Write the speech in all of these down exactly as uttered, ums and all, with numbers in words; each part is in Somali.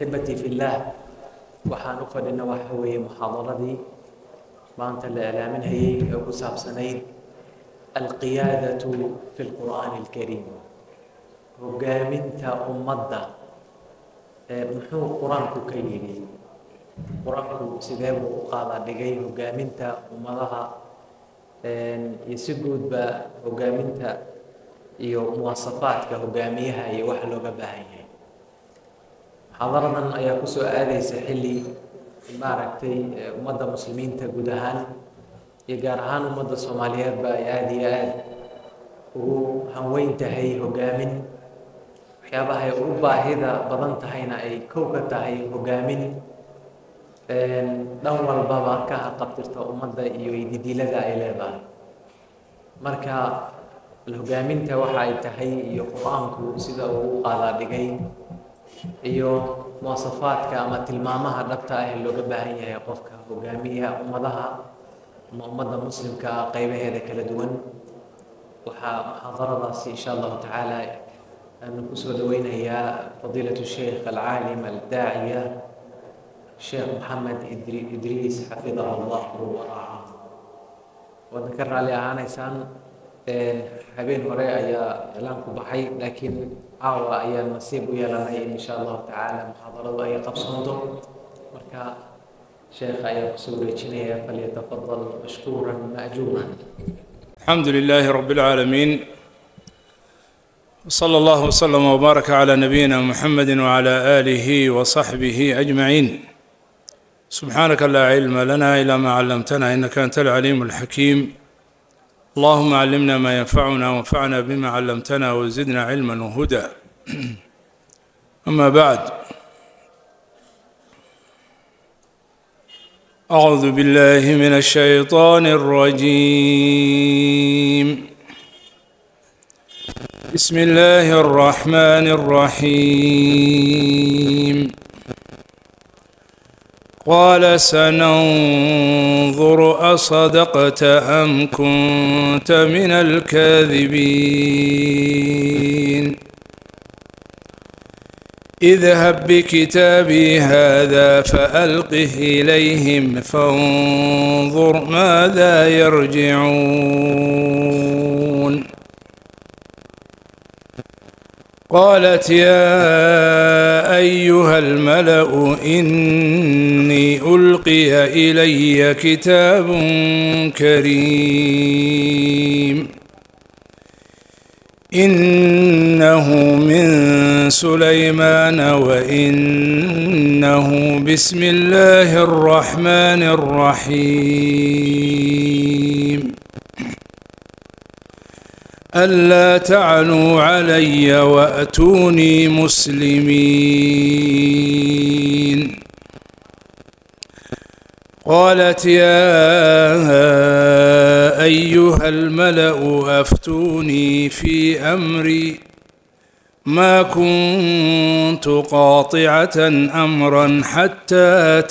أحبتي في الله waxaan u fadhina waxa weeye muxaadaradii maanta la ilaaminayay ee ku saabsanayd alqiyaadatu fi lqur'aani alkariim hogaaminta ummadda ee muxuu qur-aanku ka yidhi qur-aanku sidee buu u qaadaa dhigay hogaaminta ummadaha iyo si guudba hogaaminta iyo muwasafaadka hogaamiyaha iyo waxa looga baahan yahay muxaadaradan ayaa ku soo aadaysa xilli maaragtay ummadda muslimiinta guud ahaan iyo gaar ahaan ummadda soomaaliyeedba ay aada iyo aada ugu hanweyn tahay hogaamin waxyaabaha ay ugu baahida badan tahayna ay kow ka tahay hogaamin dhan walbaba ka haqabtirta ummadda iyo ididilada ay leedahay marka hogaaminta waxa ay tahay iyo qur-aanku sida uu u qaadaa dhigay iyo muwasafaadka ama tilmaamaha dhabta ah ee looga baahan yahay qofka hogaamiya ummadaha ama ummadda muslimka ah qaybaheeda kala duwan waxaa muxaadaradaasi insha allahu tacaala aanu kusoo dhaweynayaa fadiilatu sheikh alcaalim aldaaciya sheekh maxamed idriis xafidahu allahu waraacahu waadna ka raalli ahaanaysaan habeen hore ayaa iclaanku baxay laakiin caawa ayaan nasiib u yeelanay in insha allahu tacaala muxaadaradu ay qabsanto marka sheekha ayaa kusoo wareejinaya falyatafadal mashkuuran maajuuran. الحمد لله رب العالمين وصلى الله وسلم وبارك على نبينا محمد وعلى آله وصحبه أجمعين. سبحانك لا علم لنا إلا ما علمتنا إنك أنت العليم الحكيم. اللهم علمنا ما ينفعنا وانفعنا بما علمتنا وزدنا علما وهدى. أما بعد، أعوذ بالله من الشيطان الرجيم. بسم الله الرحمن الرحيم. قال سننظر أصدقت أم كنت من الكاذبين اذهب بكتابي هذا فألقه إليهم فانظر ماذا يرجعون. قالت يا أيها الملأ إني ألقي إلي كتاب كريم إنه من سليمان وإنه بسم الله الرحمن الرحيم ألا تعلوا علي وأتوني مسلمين. قالت يا أيها الملأ أفتوني في أمري ما كنت قاطعة أمرا حتى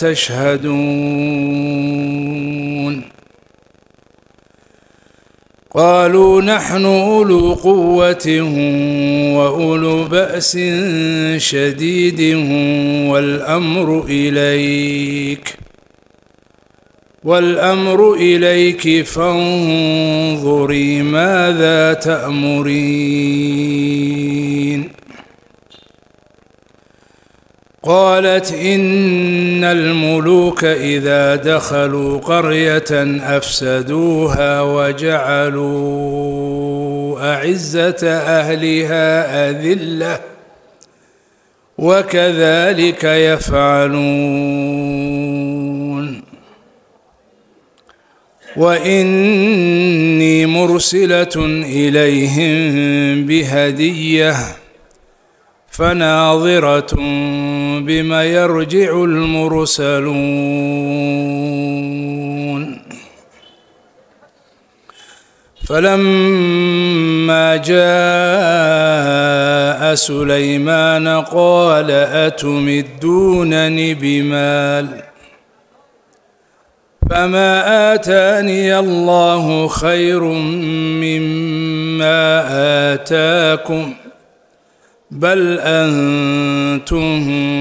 تشهدون. قالوا نحن أولو قوة وأولو بأس شديد والأمر إليك والأمر إليك فانظري ماذا تأمرين. قالت إن الملوك إذا دخلوا قرية أفسدوها وجعلوا أعزة أهلها أذلة وكذلك يفعلون. وإني مرسلة إليهم بهدية فناظرة بما يرجع المرسلون. فلما جاء سليمان قال أتمدونني بمال فما آتاني الله خير مما آتاكم بل أنتم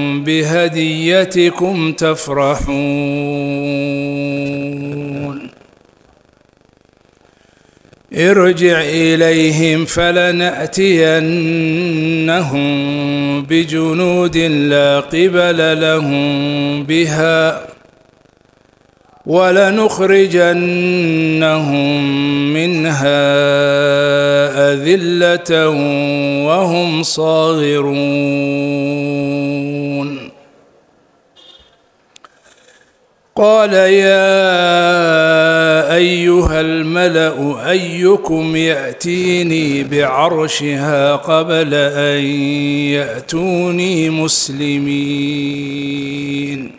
بهديتكم تفرحون ارجع إليهم فلنأتينهم بجنود لا قبل لهم بها ولنخرجنهم منها أذلة وهم صاغرون قال يا أيها الملأ أيكم يأتيني بعرشها قبل أن يأتوني مسلمين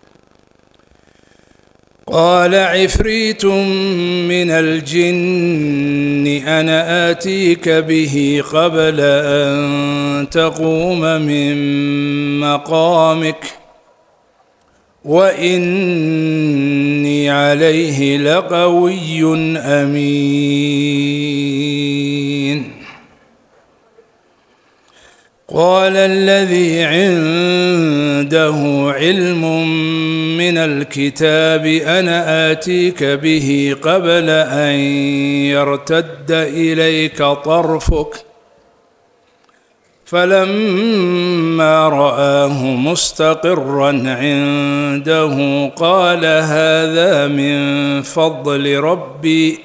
قال عفريت من الجن أنا آتيك به قبل أن تقوم من مقامك وإني عليه لقوي أمين قال الذي عنده علم من الكتاب أنا آتيك به قبل أن يرتد إليك طرفك فلما رآه مستقرا عنده قال هذا من فضل ربي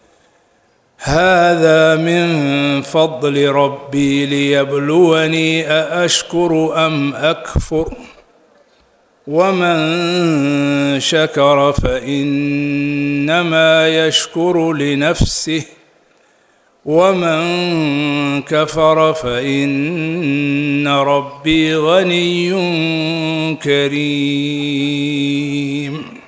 هذا من فضل ربي ليبلوني أأشكر أم أكفر ومن شكر فإنما يشكر لنفسه ومن كفر فإن ربي غني كريم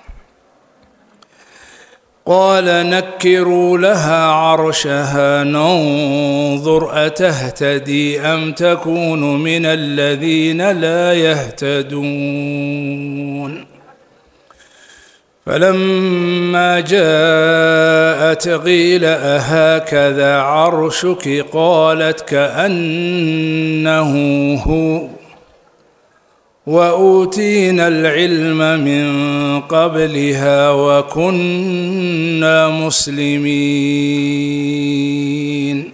قال نكروا لها عرشها ننظر أتهتدي أم تكون من الذين لا يهتدون فلما جاءت قيل أهكذا عرشك قالت كأنه هو وأوتينا العلم من قبلها وكنا مسلمين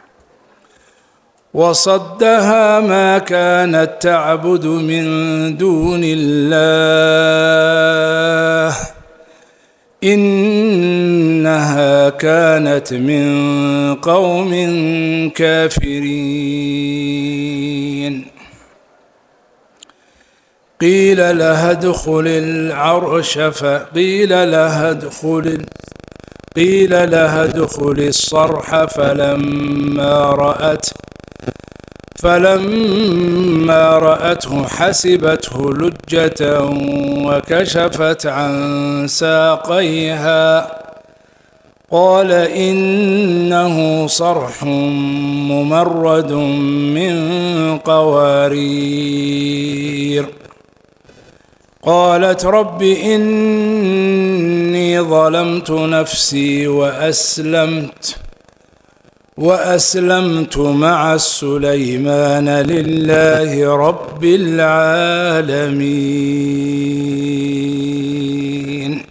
وصدها ما كانت تعبد من دون الله إنها كانت من قوم كافرين قيل لها ادخل العرش فقيل لها ادخل قيل لها ادخل الصرح فلما رأت فلما رأته حسبته لجة وكشفت عن ساقيها قال إنه صرح ممرد من قوارير قالت رب إني ظلمت نفسي وأسلمت وأسلمت مع سليمان لله رب العالمين.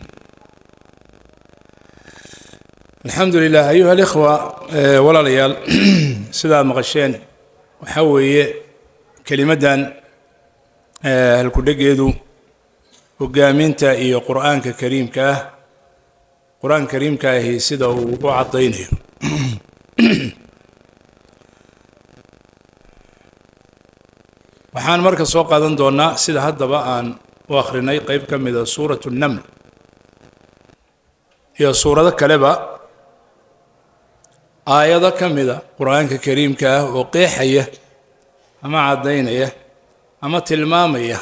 الحمد لله أيها الإخوة ولا ليال سلام مغشين وحوي كلمة الكل hoggaaminta iyo quraanka kariimka ah quraan kariimka ah sida uu u cadeynayo waxaan marka soo qaadan doonaa sida haddaba aan u akhrinay qayb ka mid ah suuratu an-naml iyo suurado kaleba aayado ka mid ah quraanka kariimka ah oo qeexaya ama cadeynaya ama tilmaamaya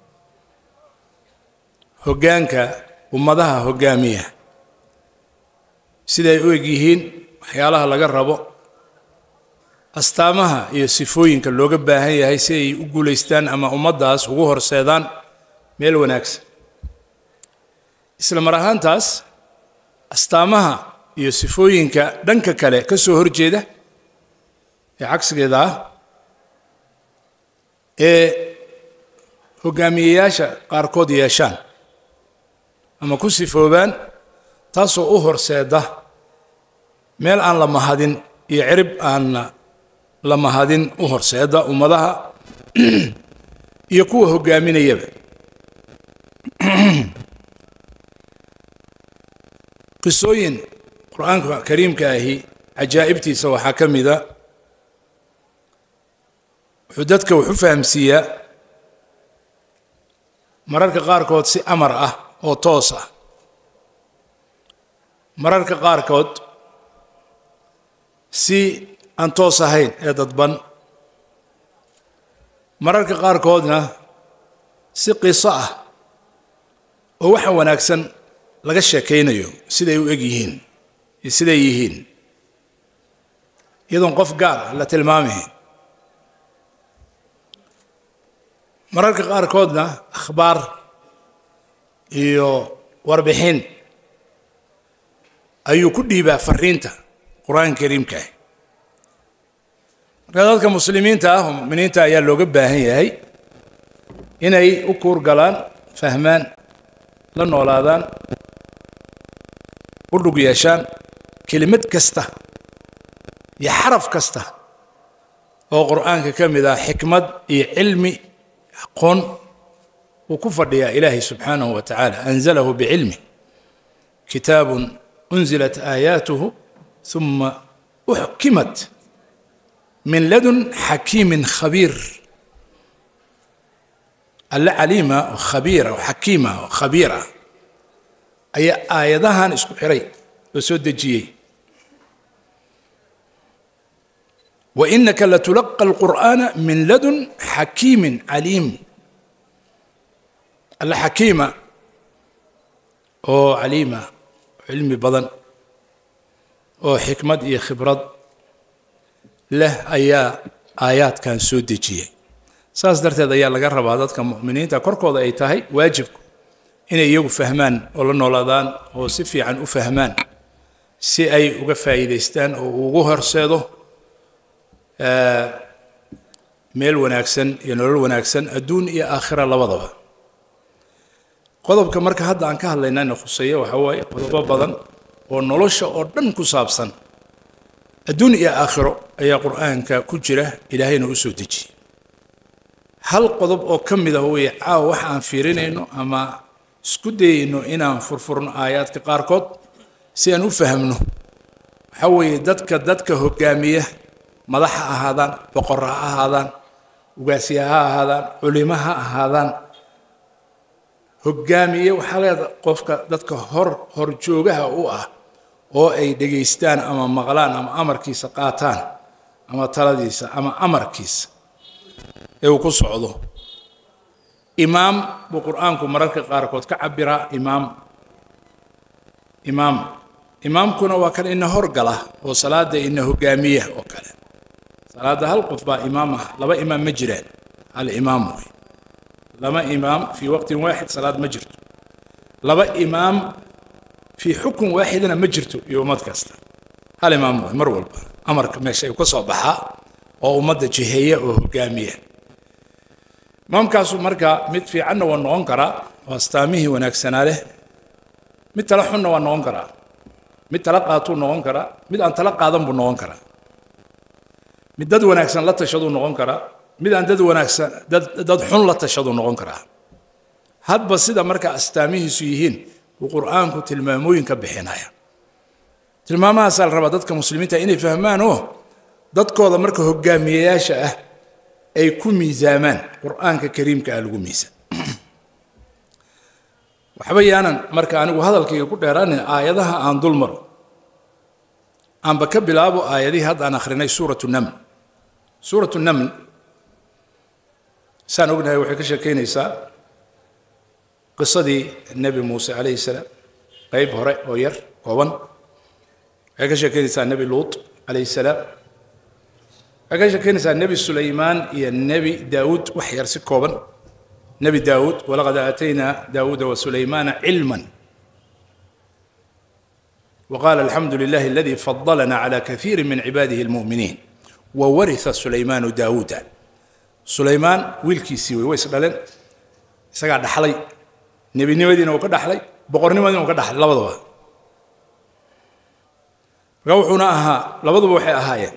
hoggaanka ummadaha hoggaamiya siday u egyihiin waxyaalaha laga rabo astaamaha iyo sifooyinka looga baahan yahay si ay u guuleystaan ama ummadaas ugu horseedaan meel wanaagsan isla mar ahaantaas astaamaha iyo sifooyinka dhanka kale ka soo horjeeda ee cagsigeeda ah ee hogaamiyeyaasha qaarkood yeeshaan ama ku sifoobaan taasoo u horseeda meel aan la mahadin iyo cirib aan la mahadin u horseeda ummadaha iyo kuwa hogaaminayaba qisooyin qur'aanka kariimka ahi cajaa'ibtiisa waxaa ka mida wuxuu dadka wax u fahamsiiyaa mararka qaarkood si amar ah oo toos ah mararka qaarkood si aan toos ahayn ee dadban mararka qaarkoodna si qiso ah oo waxa wanaagsan laga sheekaynayo siday u eg yihiin iyo siday yihiin iyadoon qof gaar ah la tilmaamayn mararka qaarkoodna akhbaar iyo warbixin ayuu ku dhiibaa fariinta qur'aanka kariimka ah marka dadka muslimiinta ah mu'miniinta ayaa looga baahan yahay inay u kuur galaan fahmaan la noolaadaan u dhug yeeshaan kelimad kasta iyo xaraf kasta oo qur'aanka ka mid ah xikmad iyo cilmi aqoon uu ku fadhiyaa ilaahay subxaanahu wa tacaala anzalahu bicilmih kitaabun unzilat aayaatuhu ثuma uxkimat min ladun xakiimin khabiir alle caliima oo khabiira oo xakiima oo khabiira ayaa aayadahan isku xiray oo soo dejiyey وإنك لتلقى القرآن من لدن حكيم عليم الحكيمة أو عليمة علمي بدن أو حكمة إيه خبرة له أيا آيات كان سودجية ساس درت هذا يلا جرب هذا كمؤمنين تكركوا ذا يتهي واجب إن يجوا فهمان ولا نولدان أو سفي عن أفهمان سي أي وقفة إذا أو وجهر سيده meel wanaagsan iyo nolol wanaagsan adduun iyo aakhira labadaba qodobka marka hadda aan ka hadlaynaa khuseeyo waxa waaye qodobo badan oo nolosha oo dhan ku saabsan adduun iyo aakhiro ayaa qur'aanka ku jira ilaahayna u soo dejiyey hal qodob oo ka mid ah weeye caawa waxa aan fiirinayno ama isku dayayno inaan furfurno aayaadka qaarkood si aan u fahamno waxa weeye dadka dadka hogaamiya madax ha ahaadaan boqor ha ahaadaan ugaasiya ha ahaadaan culimo ha ahaadaan hogaamiye waxaa leedahay qofka dadka hor horjoogaha u ah oo ay dhegaystaan ama maqlaan ama amarkiisa qaataan ama taladiisa ama amarkiisa ee uu ku socdo imaam buu qur'aanku mararka qaarkood ka cabiraa imaam imaam imaamkuna waa kan ina horgala oo salaada ina hogaamiya oo kale salaada hal qof baa imaam ah laba imaam ma jiraan hal imaam way lama imaam fi waqtin waaxid salaad ma jirto laba imaam fi xukun waaxidna ma jirto yoomad kasta hal imaam way mar walba amarka meesha ay ku soo baxaa oo ummadda jiheeya oo hogaamiya imaamkaasu marka mid fiicanna waa noqon karaa waa astaamihii wanaagsanaa leh mid tala xunna waa noqon karaa mid tala qaatuu noqon karaa mid aan tala qaadan buu noqon karaa mid dad wanaagsan la tashaduu noqon karaa mid aan dad wanaagsan dad dad xun la tashaduu noqon karaa hadba sida marka astaamihiisu yihiin uu qur'aanku tilmaamooyinka bixinaya tilmaamahaas la rabaa dadka muslimiinta inay fahmaan oo dadkooda marka hogaamiyeyaasha ah ay ku miisaamaan qur'aanka kariimka ah lagu miisaan waxba yaanan marka anigu hadalkayga ku dheeraanin aayadaha aan dul maro aanba ka bilaabo aayadihii hadda aan akhrinay suuratu naml suuratu naml saan ognahay waxay ka sheekaynaysaa qisadii nebi muuse calayhi salaam qayb hore oo yar kooban waxay ka sheekaynaysaa nebi luut calayhi salaam waxay ka sheekaynaysaa nebi sulaymaan iyo nebi daawuud wax yar si kooban نبي داود ولقد آتينا داود وسليمان علما وقال الحمد لله الذي فضلنا على كثير من عباده المؤمنين وورث سليمان داود سليمان ويلكيسي ويس دلن isaga dhaxlay nabinimadiina uu ka dhaxlay boqornimadiina uu ka dhaxlay labadaba rawxuna aha labadaba waxay ahaayeen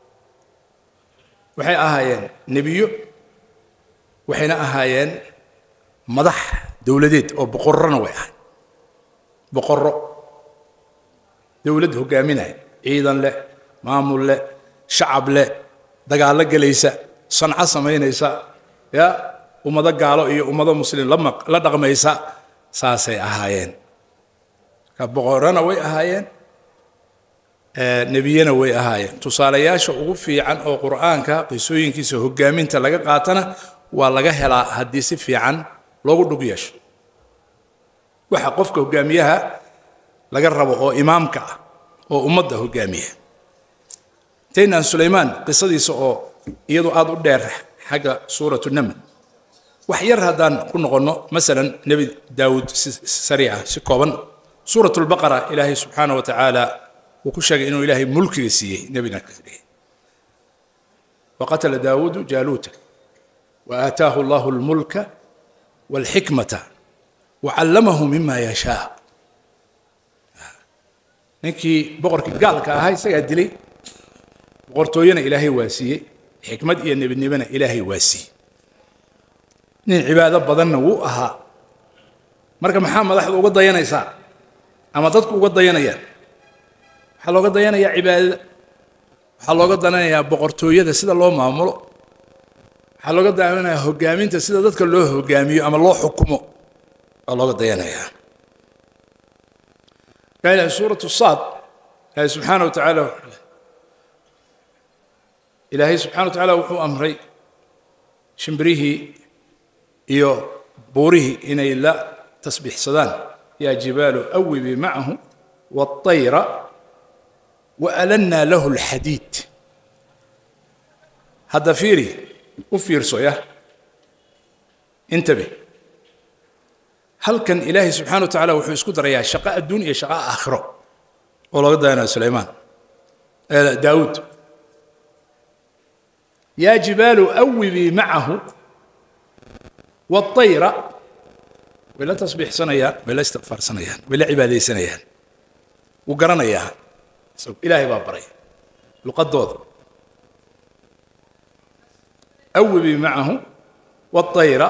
waxay ahaayeen nabiyo waxayna ahaayeen madax dawladeed oo boqorrana way ahaayeen boqorro dawlad hogaaminay ciidan leh maamul leh shacab leh dagaal galaysa sanca sameynaysa ya ummada gaalo iyo ummada muslim lama la dhaqmaysa saasay ahaayeen ka boqorana way ahaayeen ee nabiyana way ahaayeen tusaalayaasha ugu fiican oo quraanka qisooyinkiisa hogaaminta laga qaatana waa laga helaa hadii si fiican loogu dhug yeesho waxa qofka hogaamiyaha laga rabo oo imaamka oo ummadda hogaamiya tayna Suleymaan qisadiisa oo iyadu aad u dheer xagga suuratu naml وحير هذان كنا قلنا مثلا نبي داود سريعة سكوبا سورة البقرة إلهي سبحانه وتعالى وكشك إنه إلهي ملك يسيه نبينا كثير وقتل داود جالوت وآتاه الله الملك والحكمة وعلمه مما يشاء نكي بقرك قال كهاي سيد لي بقرتوينا إلهي واسيه حكمة إيه النبي نبينا إلهي واسيه nin cibaado badanna wuu ahaa marka maxaa madaxdu uga dayanaysaa ama dadku uga dayanayaan waxa looga dayanayaa cibaadada waxa looga dananayaa boqortooyada sida loo maamulo waxa looga dayanayaa hogaaminta sida dadka loo hogaamiyo ama loo xukumo waa looga dayanayaa qaala suuratu saad ilaahay subxaanahu wa tacaala ilaahay subxaanahu wa tacaala wuxuu amray shimbirihii iyo buurihi inay la tasbiixsadaan ya jibaalu awibi ma'ahu wat-tayra wa alanna lahu al-hadid hada fiiri u fiirso ya intabi halkan ilaahi subhanahu wa ta'ala wuxuu isku darayaa shaqo adduun iyo shaqo aakhiro oo laga dayanaa Suleymaan ee Daawud ya jibaalu awibi ma'ahu والطيرة ولا تصبح سنيان ولا استغفار سنيان ولا عبادة سنيان وقرنا إياها إلهي بابري لقد أوبي معه والطيرة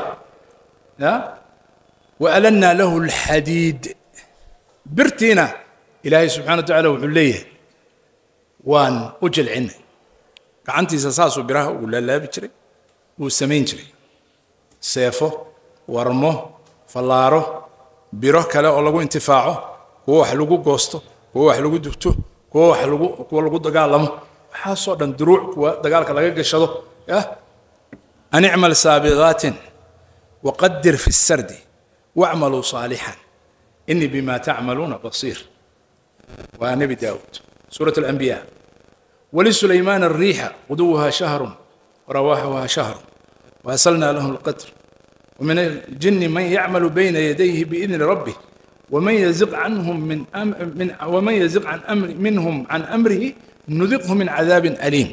وألنا له الحديد برتينا إلهي سبحانه وتعالى وحليه وان أجل عنه كعنتي ساساسو براه ولا لا بجري والسمين جري سيفه ورمه فلاره بيروح كلا oo lagu intifaaco kuwa wax lagu goosto kuwa wax lagu dubto kuwa wax lagu kuwa lagu dagaalamo waxa soo dhan duruuc kuwa dagaalka laga gashado ah an'amal sabiqatin wa qaddir fi as-sard wa'malu salihan inni bima ta'maluna basir wa nabi daud surah al-anbiya wa li sulaiman ar-riha quduha shahrun wa rawahuha shahrun وأرسلنا له القدر ومن الجن من يعمل بين يديه بإذن ربه ومن يزغ عنهم من أم من ومن يزغ عن أمر منهم عن أمره نذقه من عذاب أليم.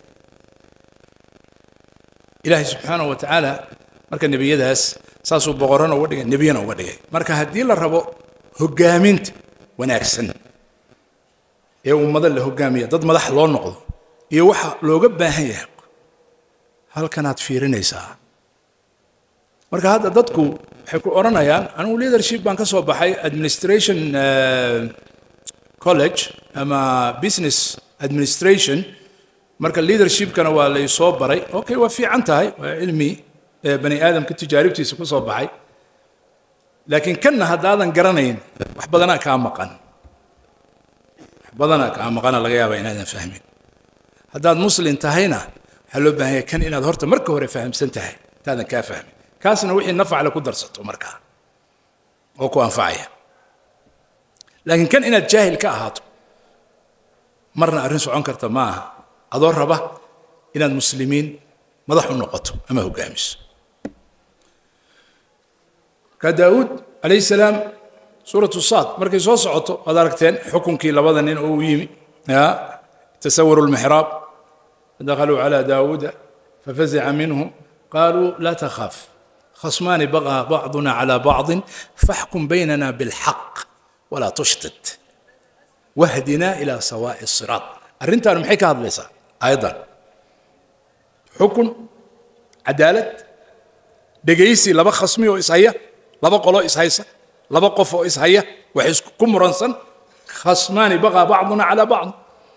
إلهي سبحانه وتعالى مركا النبي يدهس ساسو بغرنا ودغ نبينا ودغ مركا هدي لا ربو هوغامنت وناكسن ee ummada la hogaamiyo dad madax loo noqdo iyo waxa looga baahan yahay halkanaad fiirinaysaa marka hadda dadku waxay ku oranayaan anigu leadership baan ka soo baxay administration college ama business administration marka leadership kana waa la soo baray okay waa fiican tahay waa cilmi bani aadamka tijaaribtiisa ku soo baxay laakiin kana hadaadan garanayn wax badana ka maqan wax badana ka maqan laga yaabaa inaadan fahmin hadaad muslim tahayna هلو بهاي كان إن هذا هرت مركه هو فاهم سنتهي هذا كافهم كاسنا وحي نفع على قدر سطو مركه وكو أنفعيه لكن كان إن الجاهل كأهاته مرنا أرنسو عنكرت معه أدور ربه إن المسلمين مضحوا النقطة أما هو قامس كداود عليه السلام سورة الصاد مركز وصعته أداركتين حكم كي لبضن أو يمي تسوروا المحراب دخلوا على داود ففزع منهم قالوا لا تخاف خصمان بغى بعضنا على بعض فاحكم بيننا بالحق ولا تشتت واهدنا إلى سواء الصراط. أرنت أنا محيك هذا ليس أيضا حكم عدالة دقيسي لبا خصمي وإسهية لبا قلو إسهيسة لبا قفو إسهية وحسكم مرنسا خصمان بغى بعضنا على بعض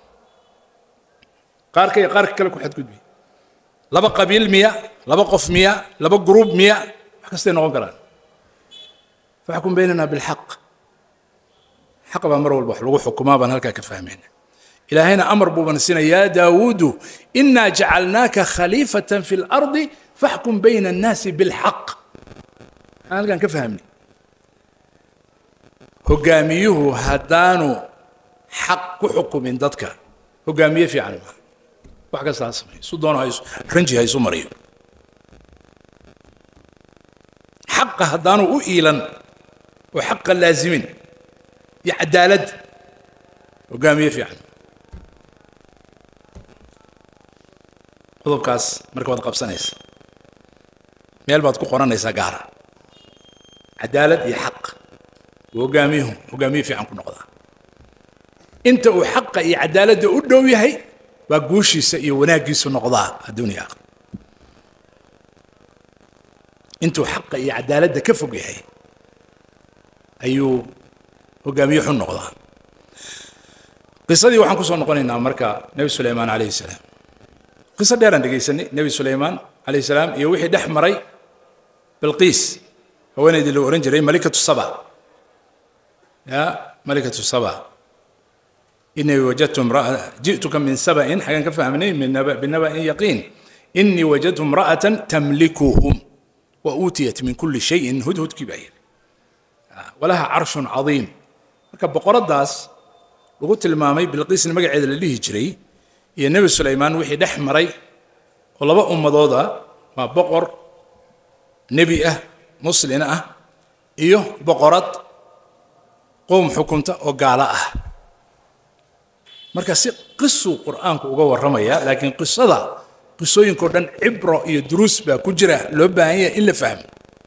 قارك يا قارك كلك واحد قد بي لبا قبيل مية لبا قف مية لبا جروب مية حكستين نغنقران فحكم بيننا بالحق حق بأمر والبحر لغو حكما بان هلكا كفاهمين إلى هنا أمر بوبان السنة يا داود إنا جعلناك خليفة في الأرض فاحكم بين الناس بالحق. أنا كان كفهمني هجاميه هدانو حق حكم من ضدك هجاميه في علمه وحكا ساسمي سودان هايسو رنجي هايسو مريو حق هدانو إيلا وحق اللازمين يعدالد هجاميه في علمه qodobkaas marka waad qabsanaysa meel baad ku qoranaysaa gaara cadaalad iyo xaq hogaamiyuhu hogaamiye fiican ku noqdaa inta uu xaqa iyo cadaaladda u dhow yahay waa guushiisa iyo wanaagiisu noqdaa adduunka intuu xaqa iyo cadaaladda ka fog yahay ayuu hogaamiye xun noqdaa qisadii waxaan ku soo noqonaynaa marka nabi suleymaan calayhi salaam قصة ديران دقيسني نبي سليمان عليه السلام يوحي دحمري بلقيس هو ندي له أورنجري ملكة السبع يا ملكة السبع إني وجدت امرأة جئتك من سبأ حاجة كفهمني من نبأ بالنبأ يقين إني وجدت امرأة تملكهم وأوتيت من كل شيء هدهد كبير ولها عرش عظيم كبقرة داس وقلت المامي بلقيس المقعد اللي يجري يا نبي سليمان وحي دحمري والله بقى أمضوضة ما بقر نبي أه مسلم أه إيوه بقرات قوم حكمته وقال أه مركز قصة القرآن كوجو الرمية لكن قصة ذا قصة ينكرن عبرة يدرس بكجرة لبها هي إلا فهم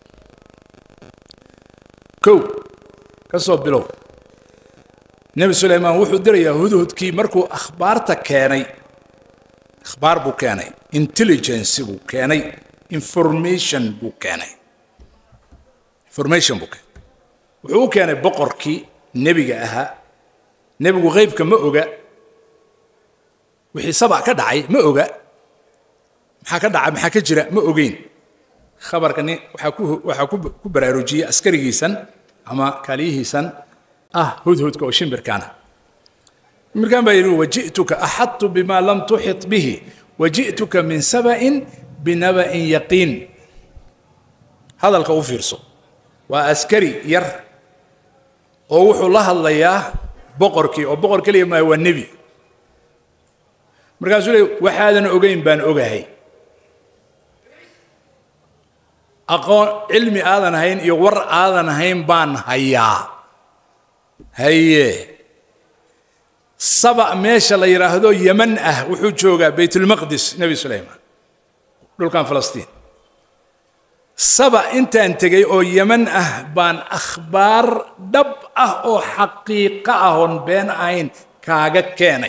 كو كسب بلو نبي سليمان وحو دري يهود كي مركو أخبارتك كاني أخبار بو كاني intelligence بو كاني information بو كاني information بو كاني وحو كان بقر كي نبي جاءها نبي غيب كما أوجا وحي سبع كدعي ما أوجا محا كدعي محا كجرا ما أوجين خبر كني وحكوه وحكو كبراروجية عسكري جيسن أما كاليه سن آه هدهد كوشين بركانه مركان بيرو وجئتك أحط بما لم تحط به وجئتك من سبأ بنبأ يقين هذا الكوفيرسو وعسكري ير ووح الله الله ياه بقركي وبقر كلمة هو النبي مركان سولي وحادا أوجين بان أوجاهي أقول علمي آذن هين يور آذن هين بان هيا هي سبع ماشى الله يراهدو يمن أه وحجوجا بيت المقدس نبي سليمان دول كان فلسطين سبع أنت أنت جاي أو يمن أه بان أخبار دب أه أو حقيقة أهون بين عين كاجا كاني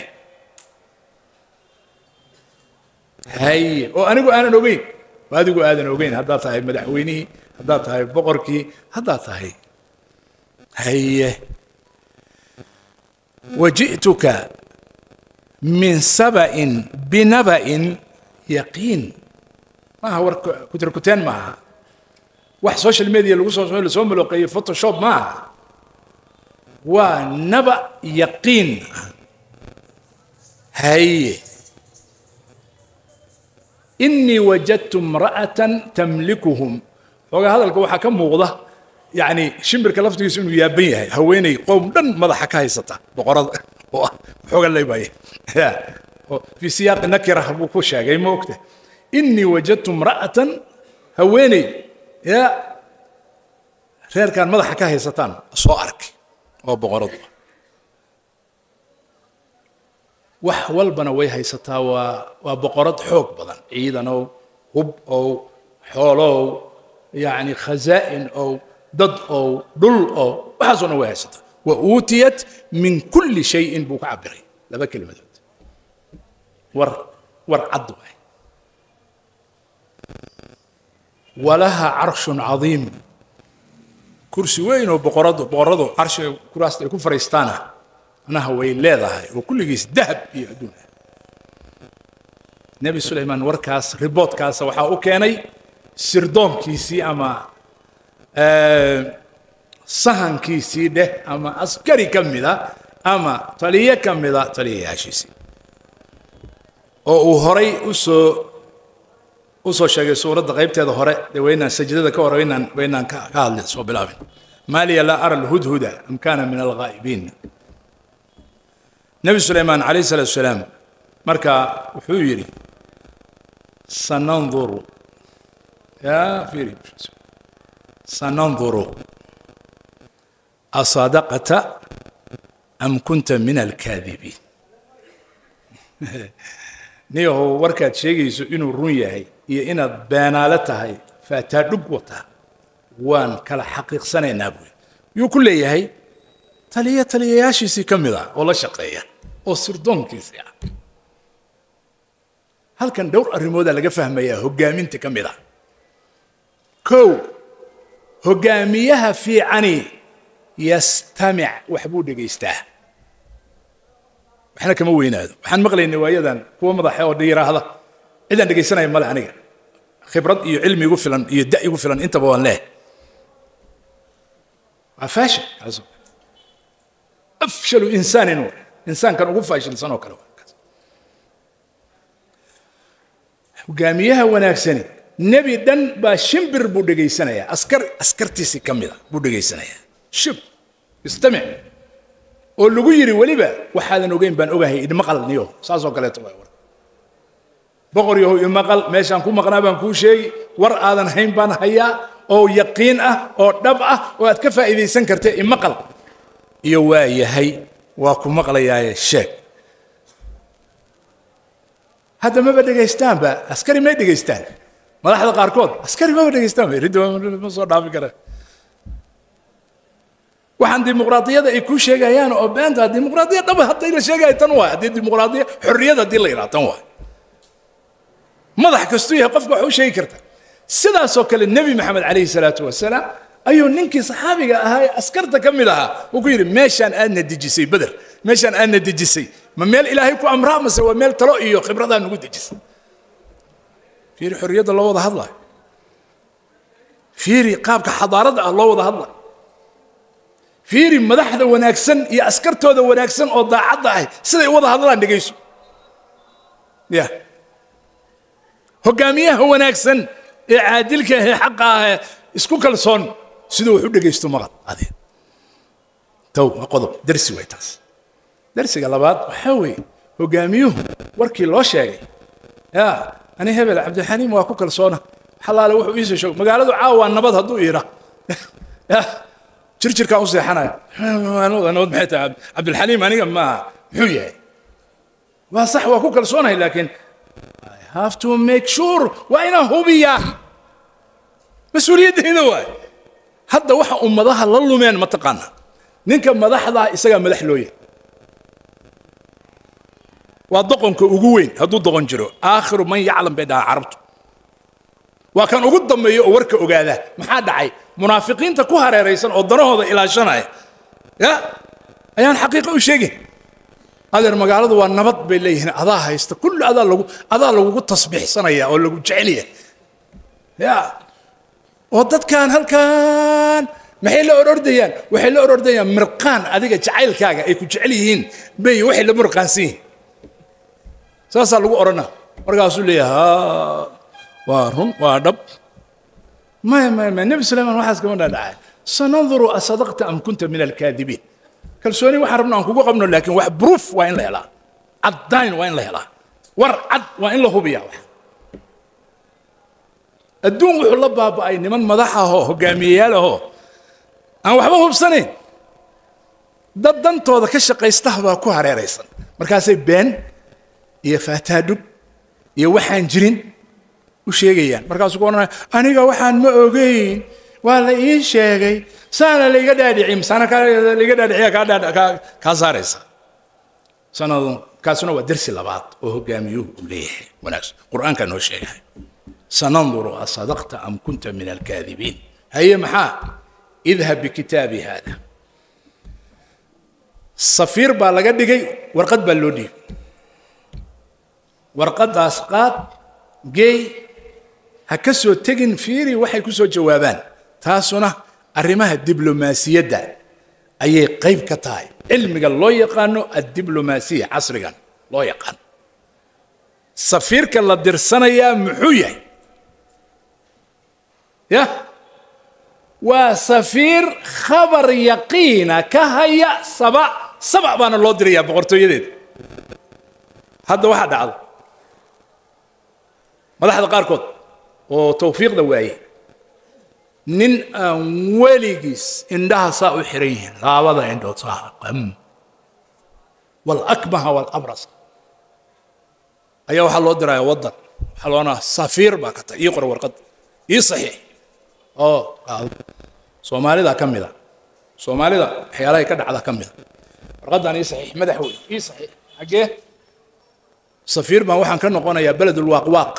هي وأنا أقول أنا نوبين وهذا يقول هذا نوبين هذا تاهي مدحويني هذا تاهي بقركي هذا تاهي هي وجئتك من سبأ بنبأ يقين ما هو كتركتين معها واحد سوشيال ميديا اللي وصلوا اللي سووا له فوتوشوب معها ونبأ يقين هي إني وجدت امرأة تملكهم هذا الكوحة كم موضة يعني شمبر كلفت يسون ويابيه هويني قوم دن مضحك هاي سطع بقرض حوق اللي بايه في سياق نكره بوكوشا جاي موقته إني وجدت امرأة هويني يا خير كان مضحك هاي سطان صارك أو بقرض وحول بنوي هاي سطا وبقرض حوق بدن عيد أنا هب أو حولو يعني خزائن أو ضد أو دل أو وحصل واسطة وأوتيت من كل شيء بوك عبري لا بكلمة ور ور عضوه ولها عرش عظيم كرسي وين وبقرضه بقرضه عرش كراسة يكون فريستانة أنا هو إلا وكل جيس ذهب يهدونه نبي سليمان وركاس ريبوت كاس وحا أوكياني سردون كيسي أما أه صهن كيسي ده أما عسكري كمدا أما طلية كمدا طلية هاشيسي أو هري أسو أسو شاقي سورة غيبتي هذا هري وين سجدة كورة وين وين كهال سو بلافن ما لي لا أرى الهدهد أم كان من الغائبين نبي سليمان عليه الصلاة والسلام مركا وحيري سننظر يا فيري سننظر أصدقت أم كنت من الكاذبين نيو وركات شيء إنه رؤية هي هي إن بينالتها فتدقوتها وان كلا حقيق سنة نابوي يقول لي هي تليه تليه ياشي سي كمدا والله شقية أو سردون كيسيا هل كان دور الريمودا لقى فهمية هجامين تكمدا كو هجاميها في عني يستمع وحبود يستاه احنا كم وين هذا وحن مغلي النوايا هو مضحى وديره هذا اذا دقي سنه يمال عنيا خبرت iyo cilmi igu filan iyo da igu filan inta baan leh afaash azu afshalu insaan inuu insaan kan ugu faashilsan oo kale hogaamiyaha wanaagsan nabi dan ba shimbir buu dhageysanaya askar askartiisi kamida buu dhageysanaya shib istami oo lagu yiri waliba waxaadan ogeyn baan ogahay idin maqalniyo saas oo kale tahay war boqor yahow in maqal meeshan ku maqnaa baan ku sheegi war aadan hayn baan hayaa oo yaqiin ah oo dhab ah oo aad ka faa'iideysan kartay in maqal iyo waa yahay waa ku maqlayaa sheeg hada ma badhegeystaan ba askari ma dhageystaan madaxda qaarkood askari ma dhageystaan rido ma soo dhaafi kara waxaan dimuqraadiyada ay ku sheegayaan oo beenta dimuqraadiyada dhab hadda la sheegay tan waa hadii dimuqraadiya xurriyada hadii la yiraahdo tan waa madax kastu yahay qofka wax u sheegi karta sidaas oo kale nabi maxamed alayhi salaatu wasalaam ayuu ninkii saxaabiga ahaa askarta kamid ahaa uu ku yiri meeshan aadna dijisay badar meeshan aadna dijisay ma meel ilaahay ku amraa mase waa meel talo iyo khibrada nagu dijisay fiiri xurriyada loo wada hadlay fiiri qaabka xadaarada ah loo wada hadlay fiiri madaxda wanaagsan iyo askartooda wanaagsan oo daacad ah siday wada hadlaan dhageyso ya hogaamiyaha wanaagsan ee caadilka ah xaq ah isku kalsoon sidoo wuxuu dhageysto maqal adii taw qodob darsi way taas darsiga labaad waxa weey hogaamiyuhu warkii loo sheegay ya ani hebel cabdilxaniim waa ku kalsoona xalaale wuxuu ii soo sheegay magaaladu caawa nabad haduu iira ya jirjirka u seexanaya nabad maxay tahay cabdilxaniim aniga ma muxuu yahay waa sax waa ku kalsoonahay laakiin have to make sure وأنا هوبيا مسؤولية هنا واي هذا واحد أمضاها للو من متقنا نينك مدحضا إسقى مدح لوية وضقن كوجوين هذو ضقن جرو آخر من يعلم بدا عربته وكان وجود ضم يورك وجاده ما حد عي منافقين تكوها رئيسا أضروا هذا إلى شناي يا أيان حقيقة وشيء هذا المقالة هو النبض بالله هنا أضاها يست كل هذا لو هذا لو قلت تصبيح صنايع أو لو جعلية يا وضد كان هل كان محل أورديان وحل أورديان مرقان هذيك جعل كاجا يكون جعليين بي وحل مرقان سين ساسا لو أورنا ورجع لي ها وارهم وادب ما ما ما النبي سليمان واحد كمان دعاء سننظر أصدقت أم كنت من الكاذبين كالسوني وحربنا نكوكو قبنا لكن واحد بروف وين لا يلا عدين وين لا يلا ور عد وين له بيا الدون وحلا بابا أي من مدحه هو جميع له أنا وحبه بسنين ضدن تودا كشق يستهبى كوهر رئيسا مركز بين يفتادو يوحن جرين وشيغيان markaas ku oranay aniga waxaan ma ogeyn waa la ii sheegay sana la iga dhaadhicin sana ka la iga dhaadhiciya ka dhaadh ka saaraysa sanadu kaasuna waa darsi labaad oo hogaamiyuhu u leeyahay wanaagsan quraanka noo sheegay sananzuru asadaqta am kunta min alkaadibin هي محا اذهب بكتابي هذا صفير با لغا دغاي ورقد با لو دي ورقد اسقاط جي هكسو تجن فيري waxay ku soo jawaabaan taasuna arimaha diblomaasiyada ayay qayb ka tahay cilmiga loo yaqaano ad-diblomaasiya casrigan loo yaqaan safiirka la dirsanaya muxuu yahay ya وسفير خبر يقينا كهيا سبع سبع بان الله دريا بقرتو يديد هذا واحد عض مدحد قاركود وتوفيق دواي نين وليجيس عندها صاع حريه لا وضع عنده صاع قم والأكمه والأبرص أيوة حلو دريا وضع حلو أنا سفير باكتا يقرأ ورقد يصحيح oo Soomaalida kamida Soomaalida xiyalaha ka dhacda kamida warqadan ii saxiix madaxweyne ii saxiix xagee safiir baan waxaan ka noqonayaa balad alwaqwaq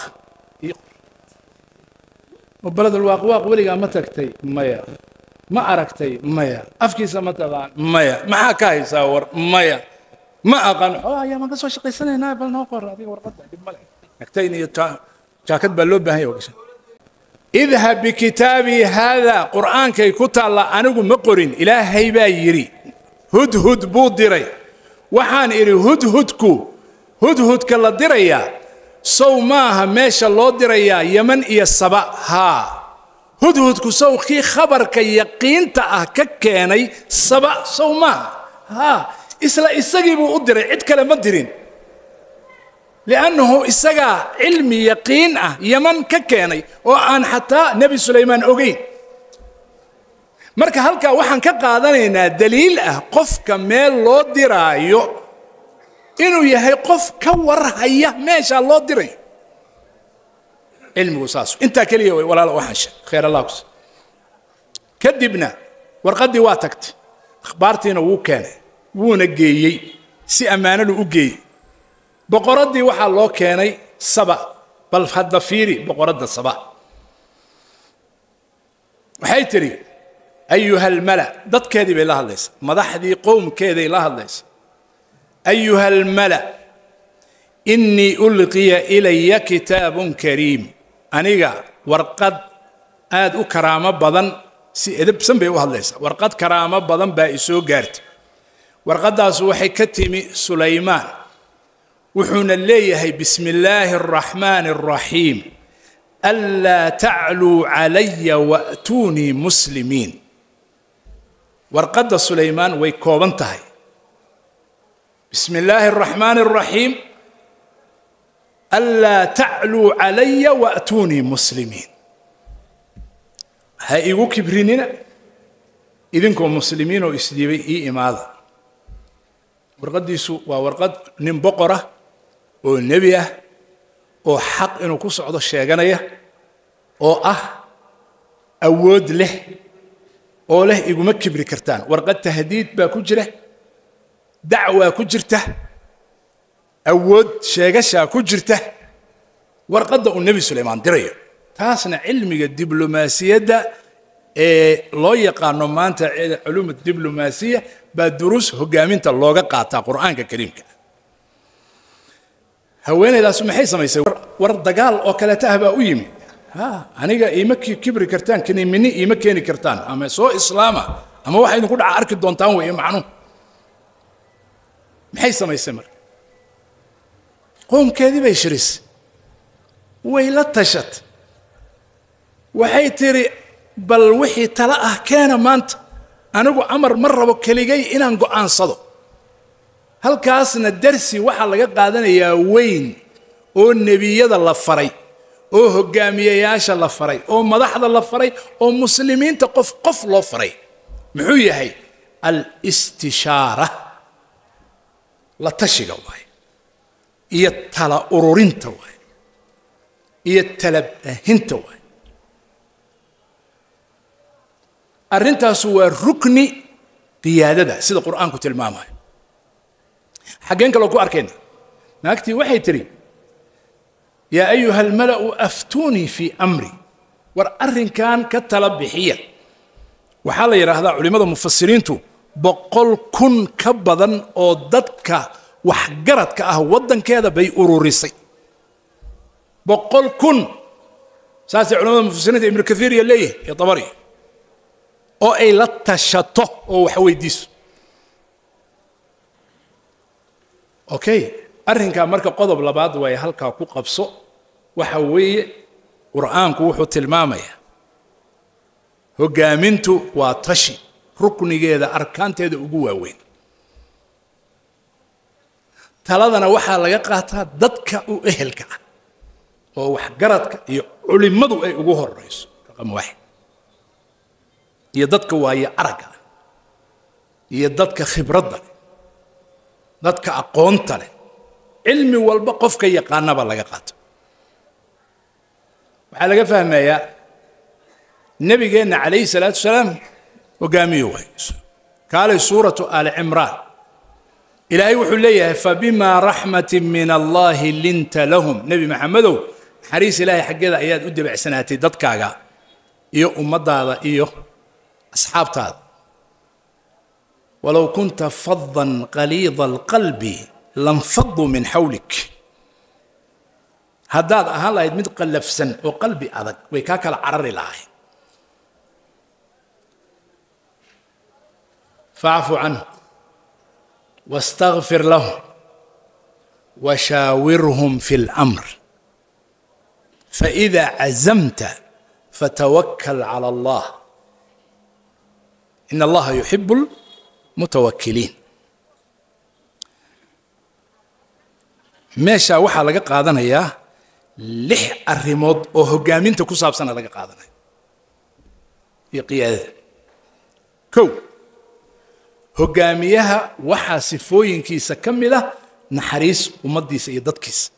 oo balad alwaqwaq waliga ma tagtay maya ma aragtay maya afkiisa ma taqaan maya maxaa ka haysaa war maya ma aqaan oo ayaa ma ka soo shaqaysanayna bal noo qor adiga warqada dib male nagtayn iyo jaakad baa loo baahan yahay اذهب بكتابي هذا قرآن كي كتلا أنو مقرن إلهي بايري هدهد بو دري وحان إري هدهدكو هدهد كلا دريا سو ماها ماشا الله دريا يمن إيا السبا ها هدهدكو سو كي خبر كي يقين تأه ككيني سبا سو ماها ها إسلا إساقبو أدري عد كلمة درين لأنه إسقى علم يقين يمن ككيني وأن حتى نبي سليمان أوغين مركا هلكا وحن كقادنينا دليل قف كمال لو درايو إنو يهي قف كور هيا ماشا لو درايو علم وصاصو انت كليه ولا لا وحش خير الله كس كدبنا ورقدي واتكت اخبارتينا وو كان وو نجيي سي امانه لو اوغي بقردي waxaa loo keenay saba bal hadda fiiri boqorada saba waxay tiri ayuha almala dadkeedii bay la hadlaysaa madaxdii qowmkeedii la hadlaysaa ayuha almala inni ulqiya ilayya kitabun karim aniga warqad aad u karaamo badan si edebsan bay u hadlaysaa warqad karaamo badan baa isoo gaartay warqadaas waxay ka timi Sulaymaan وحنا الليهي بسم الله الرحمن الرحيم ألا تعلوا علي وأتوني مسلمين ورقد سليمان ويكوبنتهي بسم الله الرحمن الرحيم ألا تعلوا علي وأتوني مسلمين هاي كبريننا إذنكم مسلمين وإسلامي إيه ماذا ورقد يسوع وورقد نبقرة oo nabi ah oo xaq inuu ku socdo sheeganaya oo ah awood leh oo leh iguma kibri kartaan warqad tahdiid baa ku jira dacwa ku jirta awood sheegasha ku jirta warqada uu nabi Sulaymaan dirayo taasna cilmiga diblomaasiyada ee loo yaqaano maanta culuumada diblomaasiya baa duruus hogaaminta looga qaataa quraanka kariimka haweeneydaas maxay samaysay war dagaal oo kale tahba u yimi ha aniga iima kibri kartaan kani mini iima keeni kartaan ama soo islaama ama waxa idinku dhaca arki doontaan way macnu maxay samaysay mar qoomkeedii bay shiris way la tashat waxay tiri bal wixii tala ah keena maanta anigu amar mar rabo kaligay inaan go'aansado halkaasna darsi waxa laga qaadanayaa weyn oo nabiyada la faray oo hogaamiyayaasha la faray oo madaxda la faray oo muslimiinta qof qof loo faray muxuu yahay al istishara la tashiga way iyo tala ururinta way iyo talab hinta waay arrintaas waa rukni qiyaadada sida quraanku tilmaamayo xageen kale ku arkayna naagtii waxay tiri yaa ayuha almala'u aftuni fi amri war arrinkan ka tala bixiya waxaa la yiraahdaa culimada mufassiriintu boqol kun ka badan oo dadka wax garadka ah wadankeeda bay ururisay boqol kun saasi culimada mufassiriinta ibn kathir iyo leeyahay iyo tabari oo ay la tashato oo wax weydiiso okay arrinka marka qodob labaad way halka ku qabso waxa weeye quraanku wuxuu tilmaamaya hogaamintu waa tashi ruknigeeda arkaanteeda ugu waaweyn taladana waxaa laga qaataa dadka u ehelka ah oo wax garadka iyo culimadu ay ugu horeyso raqam waaxid iyo dadka waaye araga iyo dadka khibradda dadka aqoonta leh cilmi walba qofka yaqaanaba laga qaato waxaa laga fahmayaa nabigeena calayhi salaatu wasalaam hogaamiyo waay kaalay suuratu aali cimraan ilaahay wuxuu leeyahay fabima raxmatin min allahi linta lahum nebi maxamedow naxariis ilaahay xaggeeda ayaad u dabacsanaatay dadkaaga iyo ummadaada iyo asxaabtaada walow kunta faddan qaliida alqalbi lanfaduu min xawlik haddaad ahaan lahayd mid qallafsan oo qalbi adag way kaa kala carari lahayd faafu canhu واستغفر لهم وشاورهم في الأمر فإذا عزمت فتوكل على الله إن الله يحب المتوكلين meesha waxa laga qaadanayaa lix arrimood oo hogaaminta ku saabsan laga qaadanayo iyo qiyaadada kow hogaamiyaha waxa sifooyinkiisa kamid ah naxariis ummadiisa iyo dadkiisa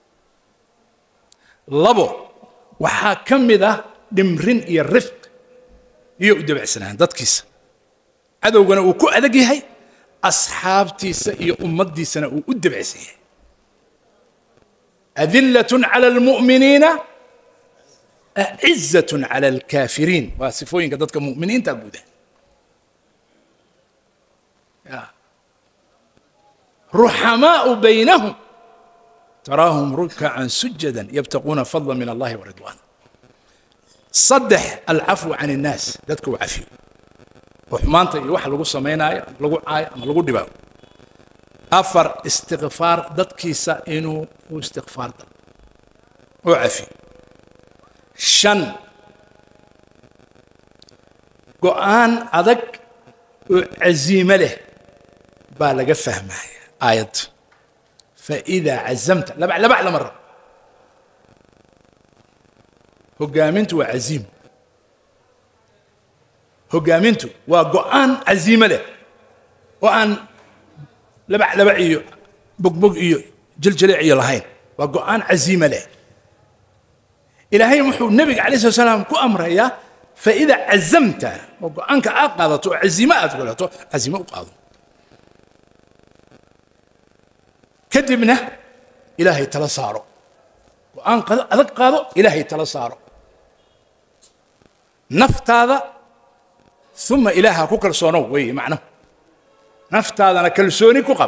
labo waxa kamid ah dhimrin iyo rifq iyo u dabacsanaan dadkiisa adowgana uu ku adag yahay asxaabtiisa iyo ummadiisana uu u dabacsan yahay أذلة على المؤمنين أعزة على الكافرين واسفوين كذلك مؤمنين تابوده رحماء بينهم تراهم ركعا سجدا يبتغون فضلا من الله ورضوانه صدح العفو عن الناس ذاتك وعفو وحمانته يوحى لغو سمينا لغو عاي أما لغو دباو أفر استغفار دتكيسا إنه واستغفار ده وعفي شن قرآن أذك عزيمة له بالغ فهمه آيات فإذا عزمت لبع لبع لمرة هو قامنت وعزيم هو قامنت وقرآن عزيمة له وأن لبع لبع إيو بق بق إيو جلجلع إيو لهين وقرآن عزيمة له إلهي محو النبي عليه الصلاة والسلام كو أمره يا فإذا عزمت وقرآن كأقاضته عزيمة أتقولته عزيمة أقاضه كدبنا إلهي تلصاره قرآن أذك قاضه إلهي تلصاره نفت هذا ثم إلهها كوكر صونو وي معناه نفت هذا أنا كلسوني كوكب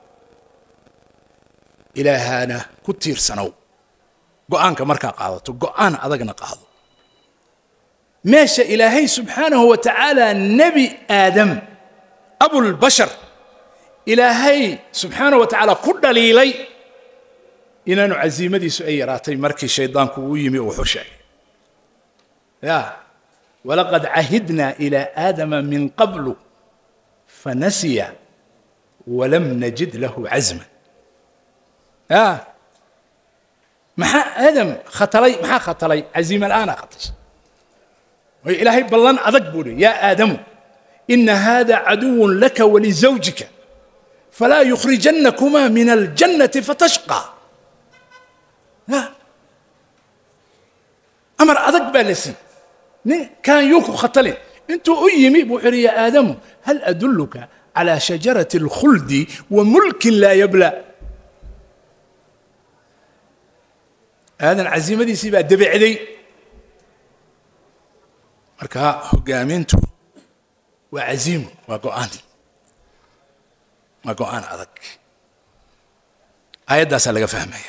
إلهنا كتير سنو قرآن كمركا قاضته قرآن أذقنا قاضه ماشى إلهي سبحانه وتعالى نبي آدم أبو البشر إلهي سبحانه وتعالى كل ليلي إننا عزيمة دي سؤيراتي مركي الشيطان كويمي وحشي يا ولقد عهدنا إلى آدم من قبل فنسي ولم نجد له عزما يا محا آدم خطلي محا خطلي عزيمة الآن خطش إلهي بلان أذك بولي يا آدم إن هذا عدو لك ولزوجك فلا يخرجنكما من الجنة فتشقى لا أمر أدق بالسي كان يوكو خطلين أنتو أيمي بوحري يا آدم هل أدلك على شجرة الخلد وملك لا يبلى هذا العزيمة دي سيبها دبع دي مركا هقامينتو وعزيم وقوان وقوان أدق آيات داسة لغا فهمها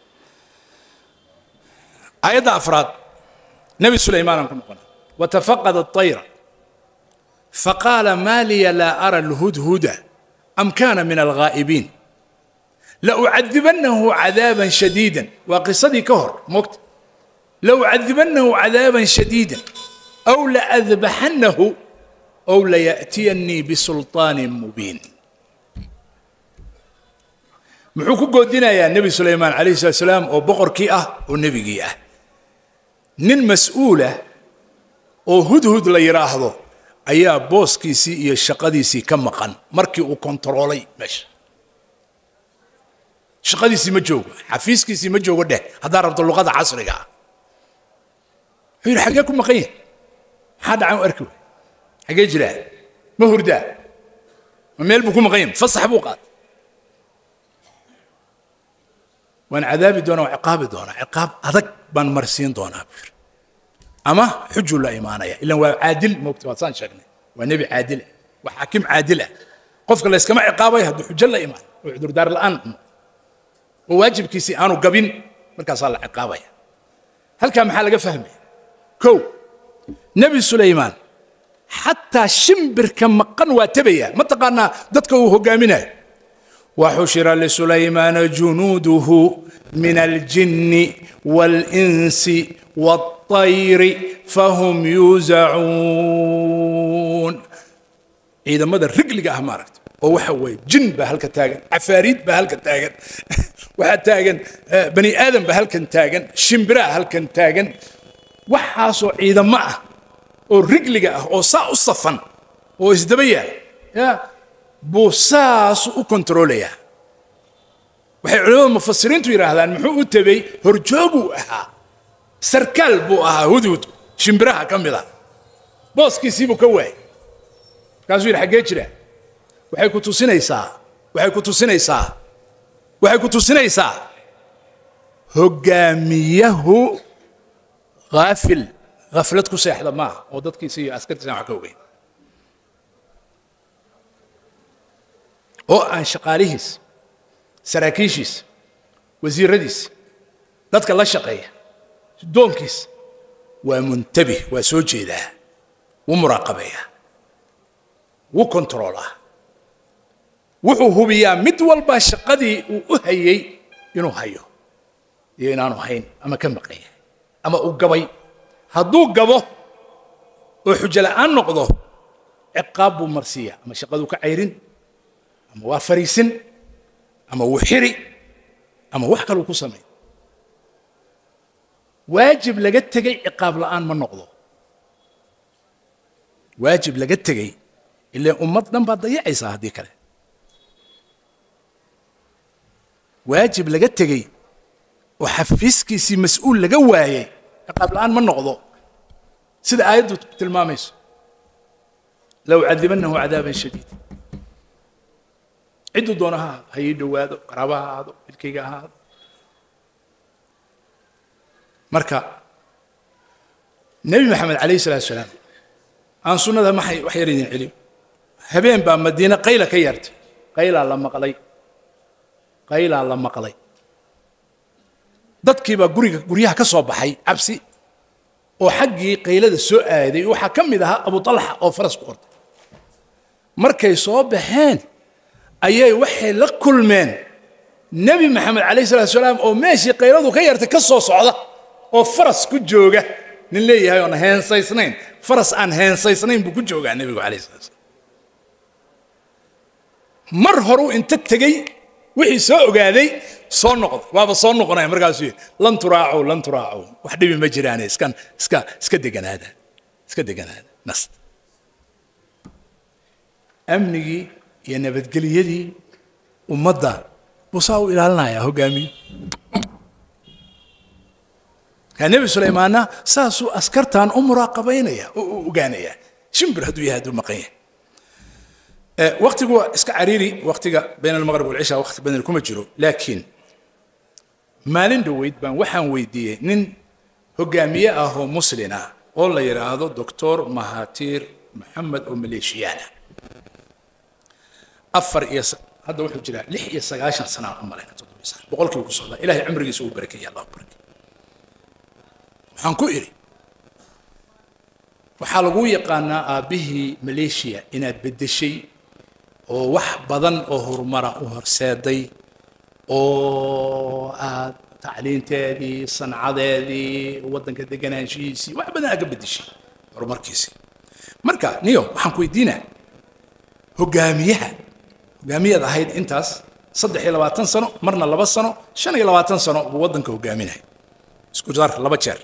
آيات أفراد نبي سليمان وتفقد الطير فقال ما لي لا أرى الهدهد أم كان من الغائبين لأعذبنه عذابا شديدا وقصدي كهر مكت لأعذبنه عذابا شديدا أو لأذبحنه أو ليأتيني بسلطان مبين محوكو قودنا يا نبي سليمان عليه الصلاة والسلام أو بقر كيئة والنبي كيئة نين مسؤولة أو هدهد ليراهضو أيا بوسكيسي إيا الشقاديسي كم مقان مركي أو كنترولي ماشي شقاديسي مجوغ حفيزكيسي مجوغ ده هذا ربط اللغة عصرية هي حقاكم مقين هذا عم أركو حقا جلال مهر ده وميل بكم مقين فصح بوقات وان عذابي دونا وعقابي دونا عقاب أذك بان مرسين دونا بير أما حجوا لا إيمانية إلا هو عادل موكتواتان شغني والنبي عادل وحاكم عادلة قفك الله يسكمع عقابه هدو حجة لا إيمان وعذر دار الآن وواجب كيسي آنو قبين مركا صالح عقابه هل كان محل فهمي كو نبي سليمان حتى شمبر كم مقن واتبيا ما تقانا دتك هو قامنا وحشر لسليمان جنوده من الجن والإنس والطير فهم يوزعون إذا ماذا الرجل جاه ماركت هو حوي جن بهالكتاجن عفاريت بهالكتاجن وحتاجن بني آدم بهالكتاجن شمبراء هالكتاجن وحاسو إذا معه الرجل جاه أو صا الصفن وإزدبيا يا بوساس وكنتروليا waxay culimada mufassiriintu yiraahdaan muxuu u tabay horjoogu ahaa sarkaal buu ahaa hudud shimbiraha kamida booskiisii buu ka waayay kaasuu yiri xagee jira waxay ku tusinaysaa waxay ku tusinaysaa waxay ku tusinaysaa hogaamiyahu غافل غفلت ku seexda ma oo dadkiisa iyo askartiisa wax ka ogeyn oo aan shaqaalihiis saraakiishiis wasiiradiis dadka la shaqeeya doonkiis waa muntabih waa soo jeedaa wuu muraaqabeeyaa wuu kontroolaa wuxuu hubiyaa mid walba shaqadii uu u hayay inuu hayo iyo inaanu hayn ama ka maqan ama uu gabay hadduu gabo oo xujo la'aan noqdo ciqaab buu marsiiyaa ama shaqadu ka cayrin ama waa fariisin ama wuu xiri ama wax kale ku sameey waajib laga tagay ciqaab la'aan ma noqdo waajib laga tagay ilaa ummad dhan baa dayacaysa hadii kale waajib laga tagay oo xafiiskiisii mas'uul laga waayay ciqaab la'aan ma noqdo sida aayadu tilmaamayso law cadibanahu cadaaban shadiid عدو دونها هي دوادو قرابها هذا الكيجا هذا مركا نبي محمد عليه الصلاة والسلام أن سنة ذا ما حي وحيرين العلم هبين بام مدينة قيلة كيرت قيلة لما قلي قيلة لما قلي ضدك بقولي قوليها كصوب حي عبسي وحقي قيلة السوء هذه وحكم ذا أبو طلحة أو فرس قرط مركا يصوب حين ayay waxay la kulmeen nabi maxamed kaleey salaatu salaam oo meeshii qeyradu ka yartay ka soo socda oo faras ku jooga nin leeyahay oo heensaysnayn faras aan heensaysnayn buu ku joogaa nabigu kaleey salaatu mar horu inta tagay wixii soo ogaaday soo noqday waaba soo noqonay markaas lan turaacu lan turaacu wax dhibi ma jiraan iskan iska iska deganaada iska deganaada nast amnigi يا نبت قليدي ومضى وصاو إلى لنا يا هو قامي كان نبي سليمان ساسو أسكرتان أمرا قبينيا وقانيا شمبر هدو يهدو مقيا أه وقت جو اسك عريري وقت بين المغرب والعشاء وقت بين الكم جرو لكن مالين دويد بان وحن ويديه نن هجامية أهو مسلنا والله يرى دكتور مهاتير محمد ومليشيانا أفر إيس هذا وحده جرا لح يسقاشن سنة أمرين تطبيق سنة بقولك وصل إلهي عمرك يسوي بركة يا الله بركة حنكو إيري وحلقوا يقانا به ماليشيا إن بدشي ووح بدن أهر مرة أهر سادي أو تعليم تادي صنعة تادي ودن كده جناشيسي واحد بدن أجيب بدشي مركزي مركا نيو حنكو يدينا هجاميها هجامية هاي إنتاس صدق إلى واتن سنة مرنا لبا سنة شن إلى واتن سنة بودن كهجامينها سكوزار لبا شر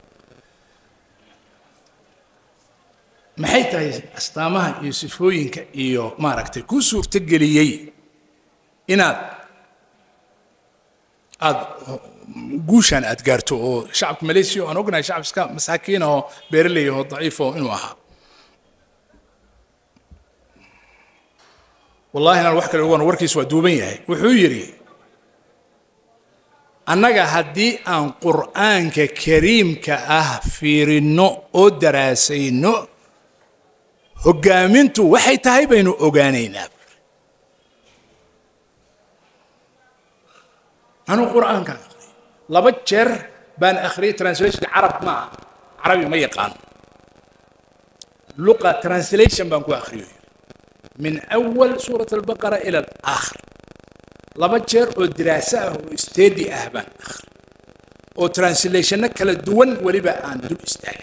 محيط أستامها يوسفوين كإيو ما ركتي كوسور تجليي إناد أد جوشان أتجارتو شعب ماليزيا أنا أقول شعب سكان مساكين أو بيرلي هو ضعيف إنواها والله أنا الوحكة اللي هو أنا وركيس ودوبية وحيري أنا هدي أن قرآن كريم كأه في النو أدراسي نو هجامنتو وحي تهي بين أجانينا أنا قرآن كان لبتشر بان أخري ترانسليشن عرب ما عربي ما يقان لغة ترانسليشن بانكو أخري من أول سورة البقرة إلى الآخر لبتشر ودراسة واستدي أهبان آخر وترانسليشن كلا دون ولبا عن دون استعجال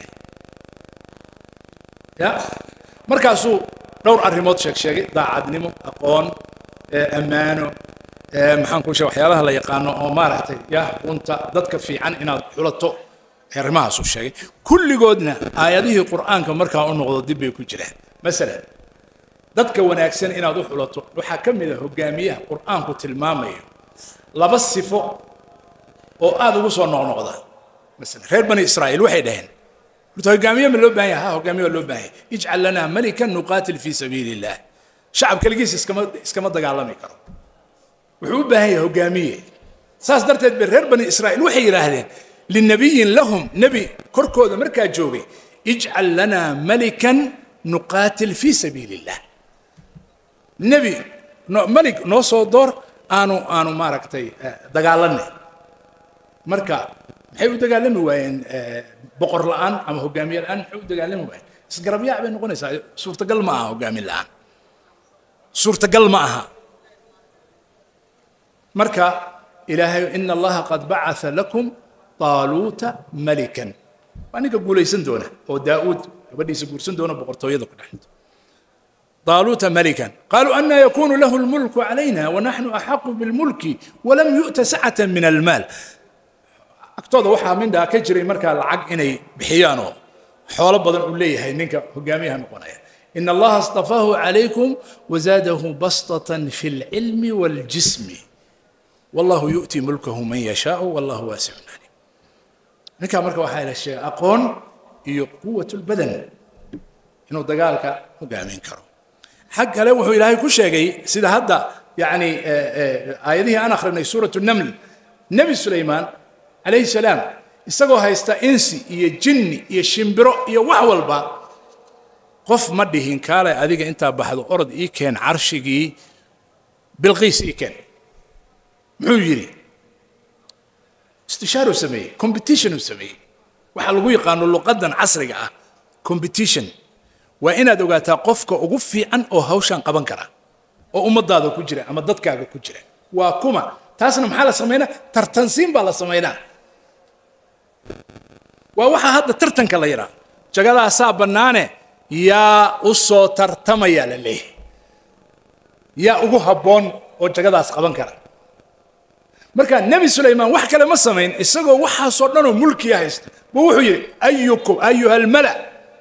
يا مركزو دور الريموت شك شيء ضاعد نمو أقون أمانه maxaan ku sheegay waxyaalaha la yaqaano oo maaragtay yaa unta dadka fiican inaad xulato arrimahaas u sheegay kulligoodna aayadihii quraanka markaa u noqdo dib bay ku jiraan mesela dadka wanaagsan inaad u xulato waxa kamid ah hogaamiyaha quraanku tilmaamayo laba sifo oo aad ugu soo noqnoqda mesela reer bani israa'iil waxay dhaheen horta hogaamiye ma loo baahan yahay hogaamiye loo baahan yahay ijcal lana malikan nuqatil fi sabilillah shacab kaligiis iskama iskama dagaalami karo wuxuu u baahan yahay hogaamiye saas darteed bay reer bani israa'iil waxay yiraahdeen linnabiyin lahum nabi korkooda markaa joogay ijcal lana malikan nuqatil fi sabilillah nabi malik noo soo door aanu aanu maaragtay dagaalanay marka maxay u dagaalami waayeen boqor la'aan ama hogaamiye la'aan maxay u dagaalami waayeen isgarabyaa bay noqonaysaa suurtagal ma aha hogaamiye la'aan suurtagal ma aha مركا إلهي إن الله قد بعث لكم طالوت ملكا وأنا أقول يسندونه أو داود بدي يسقور سندونه بقرطوية ذكر طالوت ملكا قالوا أن يكون له الملك علينا ونحن أحق بالملك ولم يؤت سعة من المال أكتوض وحا من دا كجري مركا العق إني بحيانه حول بدن أوليه إنك هجاميها نقنايا إن الله اصطفاه عليكم وزاده بسطة في العلم والجسم والله يؤتي ملكه من يشاء والله واسع عليم نكا مركا waxaa ila sheegay aqoon iyo quwwatul badan inuu dagaalka hogaamin karo xaq kale wuxuu ilaahay ku sheegay sida hadda yaani aayadihi aan akhrinay suuratu naml nabi suleymaan alayhi salaam isagoo haysta insi iyo jinni iyo shimbiro iyo wax walba qof ma dhihin kaale adiga inta baxdo orod ii keen arshigii bilqiis ii keen muxuu yiri استشاره سميه competition سميه waxa lagu yaqaan luqadan casriga ah competition waa inaad ogaataa qofka ugu fiican oo hawshan qaban kara oo ummadaada ku jira ama dadkaaga ku jira waa kuma taasna maxaa la sameeynaa tartansiin baa la sameeynaa waa waxa hadda tartanka la yiraahdo jagadaasa banaane yaa u soo tartamaya la leeyahay yaa ugu haboon oo jagadaas qaban kara marka nabi suleymaan wax kale ma sameyn isagoo waxa soo dhan oo mulki haysta buu wuxuu yiri ayyukum ayyuhal mala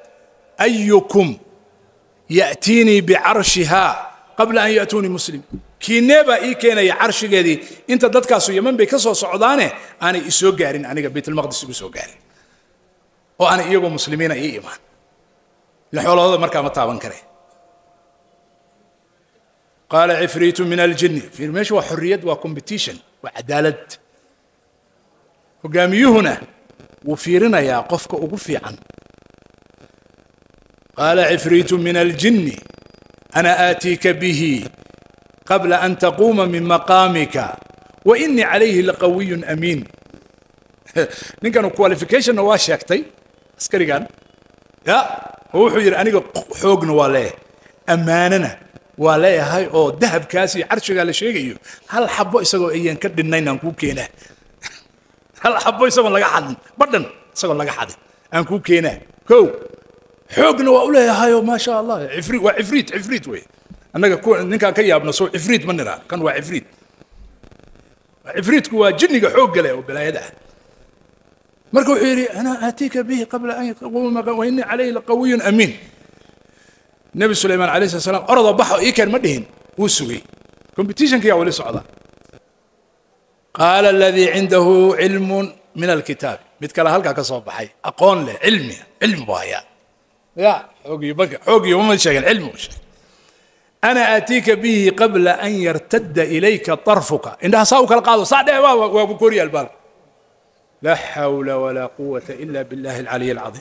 ayyukum ya'tini bi'arshiha qabla an ya'tuni muslim kiineba ii keenaya carshigeedii inta dadkaasu yaman bay ka soo socdaane aanay isoo gaarin aniga baytulmaqdis igu soo gaarin oo aanay iyagoo muslimiina ii imaan la xoolahooda markaa ma taaban kare qaala cifriitu min aljinni fiir meesha waa xorriyad waa competition waa cadaalad hogaamiyuhuna wuu fiirinayaa qofka ugu fiican qaala cifriitu min aljinni ana aatiika bihi قبل أن تقوم من مقامك وإني عليه لقوي أمين نكانوا كواليفيكيشن واشيكتي عسكري كان يا هو حجر أني حوجنا ولا أماننا ولا هاي أو ذهب كاسي عرش قال شيء هل حبوا يسقوا إيان كد النين أنكو كينا هل حبوا يسقوا لقى حد بدن يسقوا لقى حد أنكو كينا كو حوجنا ولا هاي ما شاء الله عفريت وعفريت عفريت وين أنا كون نكان كياب نصو عفريت من نرى كان هو عفريت عفريت هو جني حوق له وبلا يده مركو حيري أنا آتيك به قبل أن يقوم وإني عليه لقوي أمين النبي سليمان عليه السلام أرض بحر إيه كان مدهن وسوي كومبيتيشن كيا ولا صعدا قال الذي عنده علم من الكتاب بيتكلم هلك كصوب بحي أقول له علمي علم بهايا يا حوقي بقى حوقي وما شيء العلم وش أنا آتيك به قبل أن يرتد إليك طرفك إنها صاوك القاضي صعدة وكوريا البال لا حول ولا قوة إلا بالله العلي العظيم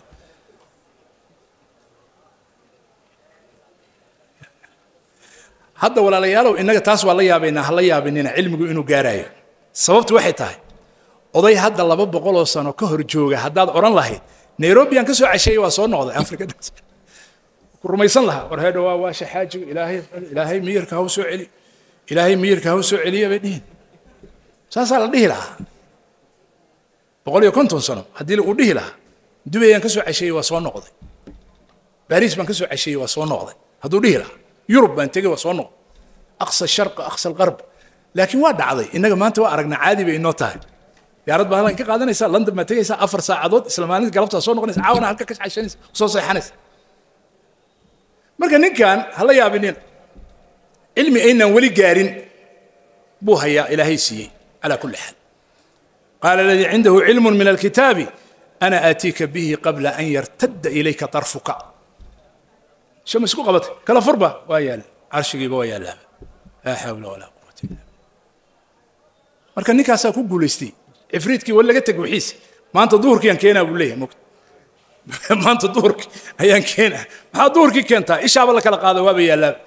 هذا ولا ليالو إنك تاسوا الله يابينا الله يابينا علمك إنه قاراي صوبت واحد تاي وضي هذا الله بابا قوله صانو كهر جوجا هذا أوران لاهي نيروبي أنكسو عشية وصونو هذا أفريقيا رميسان لها ورهيد واش حاج إلهي إلهي ميرك هو سو علي إلهي ميرك هو سو علي بدين ساسا لديه لها بقول يا كنتم سنة هدي له وديه لها دبي ينكسو عشية وصون نقضي باريس بنكسو عشية وصون نقضي هدو ديه لها يوروب بنتجي وصون نقضي أقصى الشرق أقصى الغرب لكن واد عضي إنك ما أنت وأرجنا عادي بإنه تاي يا رب هلا إنك قاعدين يسال لندن ما تيجي يسال أفر ساعة ضد إسلامانيس قلبتها صون نقضي عاون هلك كش عشان صوص حنس marka ninkan hala yaabinin ilmi aynan wali gaarin buu hayaa ilaahay siiyey ala kulli hal qala alladhi indahu ilmun min alkitabi ana atika bihi qabla an yartadda ilayka tarfuka shama isku qabat kala furba waa yaal arshigiiba waa yaala la hawla wala quwwata illa marka ninkaas ku guuleystay ifriidkii wala laga tag wixiis maanta duhurkii keenaa buu leeyahay ما أنت دورك أيان كينا ما دورك كنتا إيش عبالله كلا قاعدة وابي لا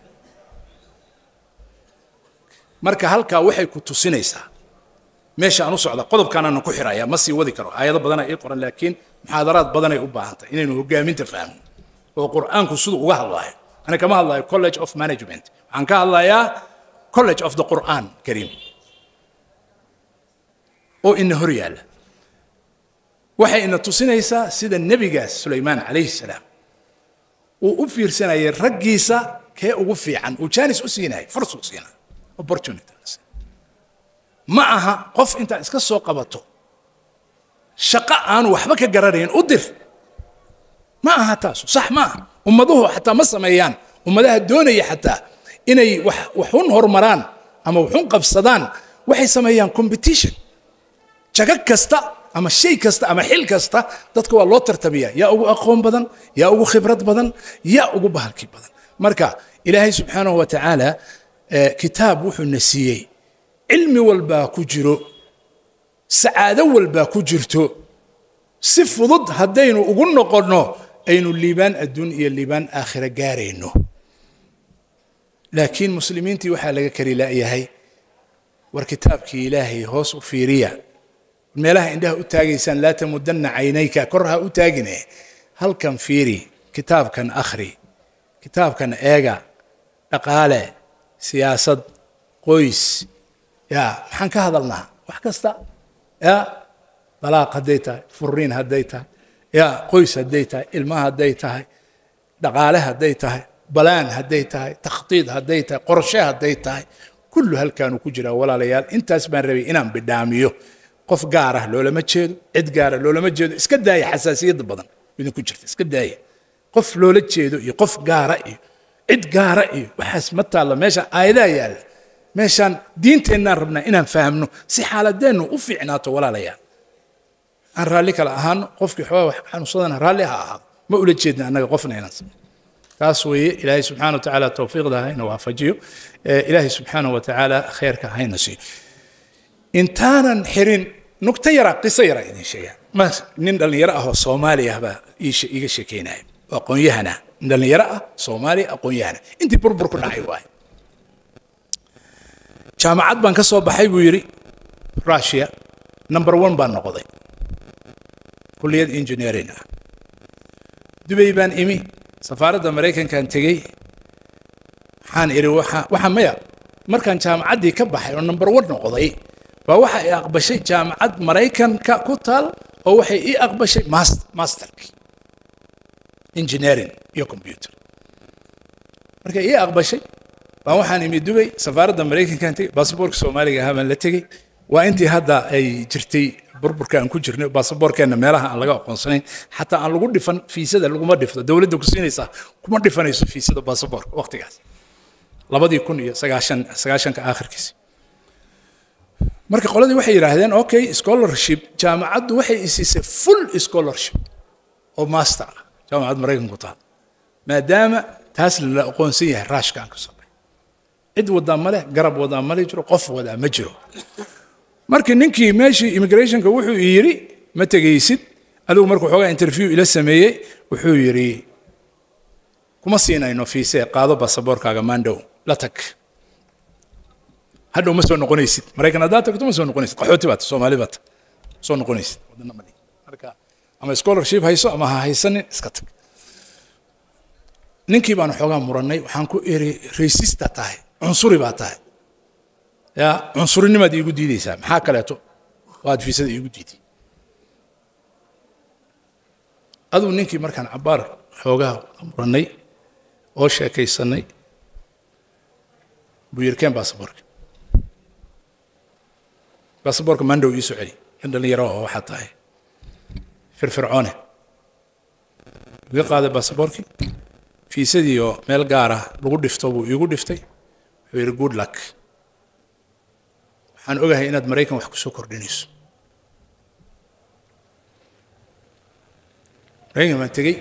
مركا هلكا وحي كنت سينيسا ماشي أنا صعدا قضب كان أنا كحرا يا مسي وذكره أيضا بدنا يقرأ لكن محاضرات بدنا يقبها أنت إنه جامين تفهم والقرآن كسود وجه الله أنا كمان الله College of Management عن كالله يا College of the Quran كريم أو إنه ريال waxay ina tusinaysaa sida nabiga Suleymaan alayhi salaam uu u fiirsanayay raggiisa kee ugu fiican uu jaanis u siinay fursad u siinay opportunities ma aha qof inta iska soo qabato shaqo aan waxba ka garanayn u dir ma aha taas sax ma ummaduhu xataa ma sameeyaan ummadaha doonaya xataa inay wax waxun hormaraan ama waxun qabsadaan waxay sameeyaan competition jaga kasta أما شيء كستا أما حل كستا تذكر الله ترتبيه يا أبو أقوم بدن يا أبو خبرة بدن يا أبو بهالكي بدن مركا إلهي سبحانه وتعالى آه كتاب وحو النسيي علمي والبا كجرو سعادة والبا كجرتو صف ضد هدينو وقلنا قلنا أين الليبان الدنيا الليبان آخر قارينو لكن مسلمين تي وحالة كري لا إيهي وركتابك إلهي هوس في ريا meelaha indhaha u taagaysan la tamudanna aynayka korha u taagine halkan fiiri kitaabkan akhri kitaabkan eega dhaqaale siyaasad qoys ya maxaan ka hadalnaa wax kasta ya talaaq haday tahay furiin haday tahay ya qoys haday tahay ilmaha haday tahay dhaqaale haday tahay balaan haday tahay takhtiid haday tahay qorshe haday tahay kullu halkan ku jira walaalayaal intaas baan rabay inaan bidhaamiyo qof gaar ah loolama jeedo cid gaar ah loolama jeedo iska daaya xasaasiyad badan idin ku jirta iska daaya qof loola jeedo iyo qof gaar ah iyo cid gaar ah iyo waxaas ma taala meesha aayadaha yaal meeshaan diinteenaan rabnaa inaan fahamno si xaaladeennu u fiicnaato walaalayaal aan raalli kala ahaano qofkii xoogaa wax xanuunsadana raalli ha ahaado ma ula jeedna annaga qofna inaan sameyn taas weeye ilaahay subxaana wa tacaala tawfiiqda hayna waafajiyo ilaahay subxaana wa tacaala khayrka hayna siiyo intaanan xirin nugta yaraa qiso yaraa idin sheegaa ma nin dhallinyaro ah oo soomaali ah baa iiga sheekeynaya oo aqoon-yahana nin dhallinyaro ah soomaali aqoon-yahana intii burbur ku dhacay waaye jaamacad baan ka soo baxay buu yidhi russia number one baan noqday kulliyad engineering ah dubay baan imi safaaradda maraykankaan tegey waxaan idhi waxa waxa maya markaan jaamacaddii ka baxay oo number one noqday baa waxa ay aqbashay jaamacad maraykanka ku taal oo waxay ii aqbashay masterkii engineering iyo computer markay ii aqbashay baa waxaan imi dubay safaaradda maraykankaan tegey baasaboorka soomaaliga ahaa baan la tegey waa intii hadda ay jirtay burburka aan ku jirnay baasaboorkeenna meelaha aan laga aqoonsanayn xataa aan lagu dhifan fiisada laguma dhifto dowladda ku siinaysaa kuma dhifanayso fiisada baasaboorka waqtigaas labadii kun iyo sagaashan sagaashanka aakhirkiisi marka qoladii waxay yidhaahdeen okay scholarship jaamacaddu waxay isiisay full scholarship oo master ah jaamacad maraykanku taal maadaama taas la aqoonsan yahay raashka aan ka soo baxay cid wadaa ma leh garab wadaa ma jiro qof wadaa ma jiro markii ninkii meeshii immigrationka wuxuu yidhi ma tegaysid adigu markuu xoogaa interview ila sameeyey wuxuu yidhi kuma siinayno fiisee qaado baasaboorkaaga maandhow la tag hadhow ma soo noqonaysid maraykan haddaad tagto ma soo noqonaysid qaxooti baad soomaali baad soo noqonaysid wadana ma dhihin marka ama scholarship hayso ama ha haysanin iska tag ninkii baan xoogaa murannay waxaan ku iri racista tahay cunsuri baa tahay ya cunsurinimaad iigu diidaysaa maxaa kaleeto waad fiisada iigu diiday aduu ninkii markaan cabbaar xoogaa murannay oo sheekaysanay buu yirkeen baasaboorka baasaboorka mandhow ii soo celi in dhallinyaro oo waxaa tahay firfircoone iga qaaday baasaboorkii fiisadii oo meel gaara lagu dhifto buu iigu dhiftay wuxuu yidhi good luck waxaan ogahay inaad maraykan wax ku soo kordhinayso maraykan baan tegey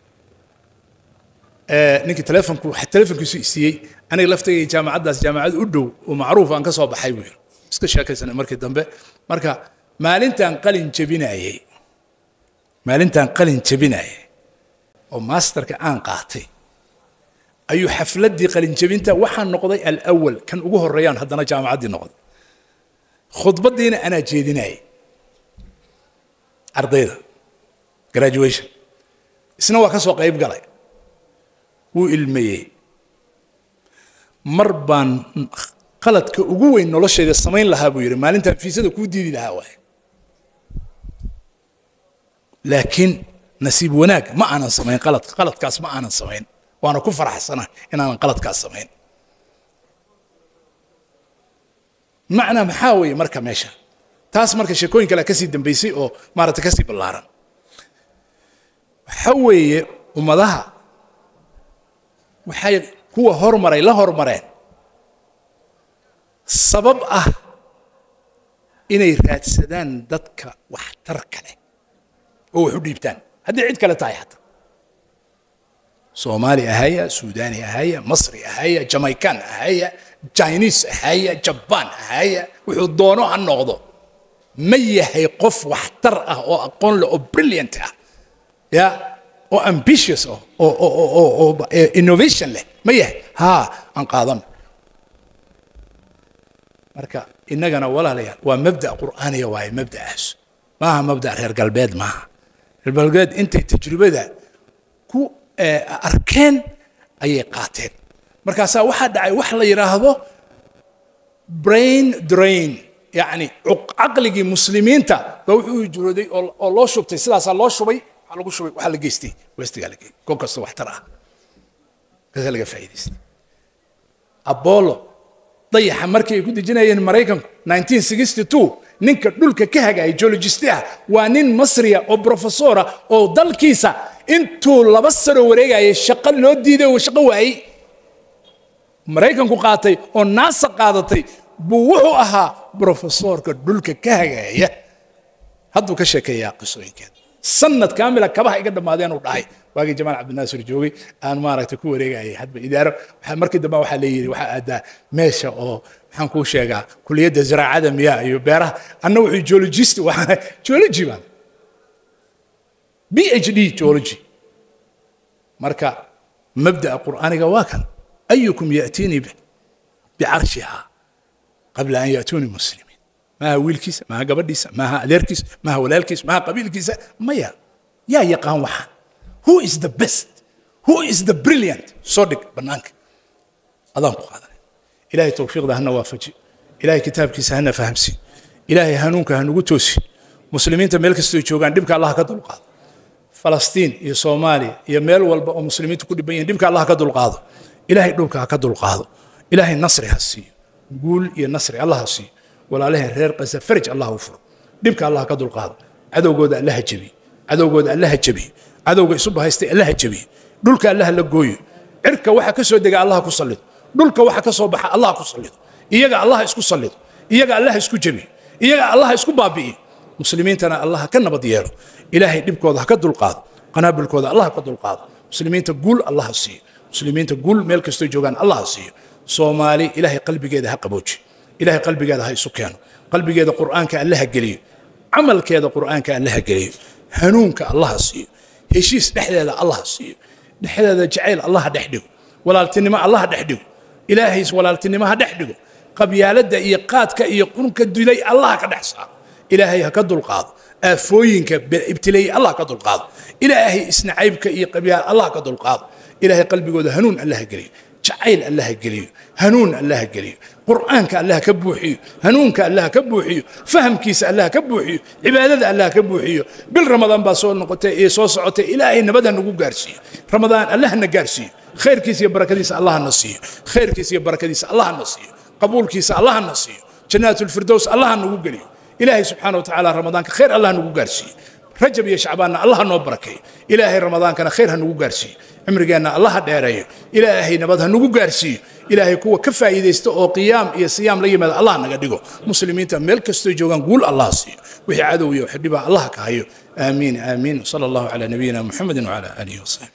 ninkii telefonku telefonkiisu isiiyey aniga laftayga jaamacaddaas jaamacad u dhow oo macruuf aan ka soo baxay buu yidhi iska sheekaysanay markii dambe marka maalintaan qalin jebinayay maalintaan qalin jebinayay oo masterka aan qaatay ayuu xafladdii qalin jebinta waxaan noqday alawal kan ugu horreeyaan haddana jaamacaddii noqday khudbaddiina anaa jeedinayay ardayda graduation isna waa ka soo qayb galay wuu ilmeeyey mar baan qaladka ugu weyn noloshayda samayn lahaa buu yidhi maalintaan fiisada kuu diidi lahaa waaye laakiin nasiib wanaag ma aanan samayn qaladka qaladkaas ma aanan samayn waana ku faraxsanaa inaanan qaladkaas samayn macnaa maxaa weeye marka meesha taas marka sheekooyin kale kasii dambaysay oo maaragtay kasii ballaaran waxa weeye ummadaha waxay kuwa hormaray la hormareen sabab ah inay raadsadaan dadka waxtarka leh oo wax u dhiibtaan haddii cid kale tahay xataa soomaali ahaya suudaani ahaya masri ahaya jamaican ahaya chinese ahaya jabaan ahaya wuxuu doono ha noqdo ma yahay qof waxtar ah oo aqoon leh oo brilliant ah ya oo ambitious oo oo oo innovation leh ma yahay ha aan qaadan marka innagana walaalayaal waa mabda qur'aaniya waaye mabda'aas maaha mabda reer galbeed maaha reer galbeed intay tajribada ku arkeen ayay qaateen markaasaa waxaa dhacay wax la yidhaahdo brain drain yacni caqligii muslimiinta baa wuxuu jirooday oo loo shubtay sidaasaa loo shubay waxaa lagu shubay waxaa la geystay westigaa la geeyey koo kasta waxtar ah kaasaa laga faa'iidaystay apollo dayaxa markii ay ku dejinayeen maraykanku nineteen sixty two ninka dhulka ka hagaayay geologist ah waa nin masriya oo professora oo dalkiisa intuu laba sano wareegayay shaqo loo diiday oo shaqo waayey maraykanku qaatay oo naasa qaadatay buu wuxuu ahaa professorka dhulka ka hagaaya hadduu ka sheekeeyaa qisooyinkeeda sanad kaamila kabaha iga dhamaadeen uu dhahay waagii Jamaal Cabdinaasir joogay aan maaragtay ku wareegayay hadba idaaro waxa markii dambe waxa la yiri waxa aadaa meesha oo waxaan ku sheegaa kuliyadda ziraacada miyaa iyo beeraha anna wuxuu geologist waxa geology baan PhD geology marka mabda quraaniga waa kan ayukum yaatini bi'arshiha qabla an yatuni muslimin ما ويلكيس ما قبديس ما أديركيس ما ولالكيس ما قبيلكيس ما يا يا يقان واحد who is the best who is the brilliant صدق بنانك الله قادر إلهي توفيق ده هنوافجي إلهي كتاب كيس هنا فهمسي إلهي هنونك هنوجتوسي مسلمين تملك استوجوجان دبك الله كدل قاض فلسطين يا صومالي يا ميل والب مسلمين تكون بين دبك الله كدل قاض إلهي دبك كدل قاض إلهي النصر هسي قول يا نصر الله هسي ولا له رير قس فرج الله وفر دبك الله كدل قاض عدو جود الله جبي عدو جود الله جبي عدو يصب هايستي الله جبي دولك الله لجوي عرك واحد كسر دجا الله كسلط دولك واحد كسر بح الله كسلط إيجا الله يسكو سلط إيجا الله يسكو جبي إيجا الله يسكو بابي مسلمين تنا الله كنا بدياره إلهي دبك وضح كدل قاض قنابل كذا الله كدل قاض مسلمين تقول الله سي مسلمين تقول ملك استوجوجان الله سي صومالي إلهي قلبي كذا حقبوش إلهي قلبي كذا هاي سكان قلبي كذا قرآن كالله قليل عمل كذا قرآن كالله قليل هنونك الله سي هشيس نحن الله سي نحن جعيل الله دحدو ولا التنما الله دحدو إلهي ولا التنما دحدو قبيالد إيقات كإيقون كدلي الله كدحسا إلهي هكذا القاض أفوينك ابتلي الله كذا القاض إلهي إسنعيبك إيه قبيال الله كذا القاض إلهي قلبي كذا هنون الله قليل جعيل الله قليل هنون الله قليل قرآنك الله كبوحي هنونك الله كبوحي فهم كيس الله كبوحي عبادة الله كبوحي بالرمضان باصون نقطة إيه صوص عطة إلهي نبدأ نقول قارسي رمضان الله نقارسي خير كيس يا بركة ديس الله النصي خير كيس يا بركة ديس الله النصي قبول كيس الله النصي جنات الفردوس الله نقول قليل إلهي سبحانه وتعالى رمضان خير الله نقول قارسي رجب يا شعبان الله نبركي إلهي رمضان كان خير هنقول قارسي عمرنا الله دايري إلهي نبضها نقول قارسي إلهي كوا كفى إذا استوى قيام يا صيام لي ماذا الله نقدقه مسلمين تملك استوجوان قول الله سي وهي عدو يحبها الله كهيو آمين آمين صلى الله على نبينا محمد وعلى آله وصحبه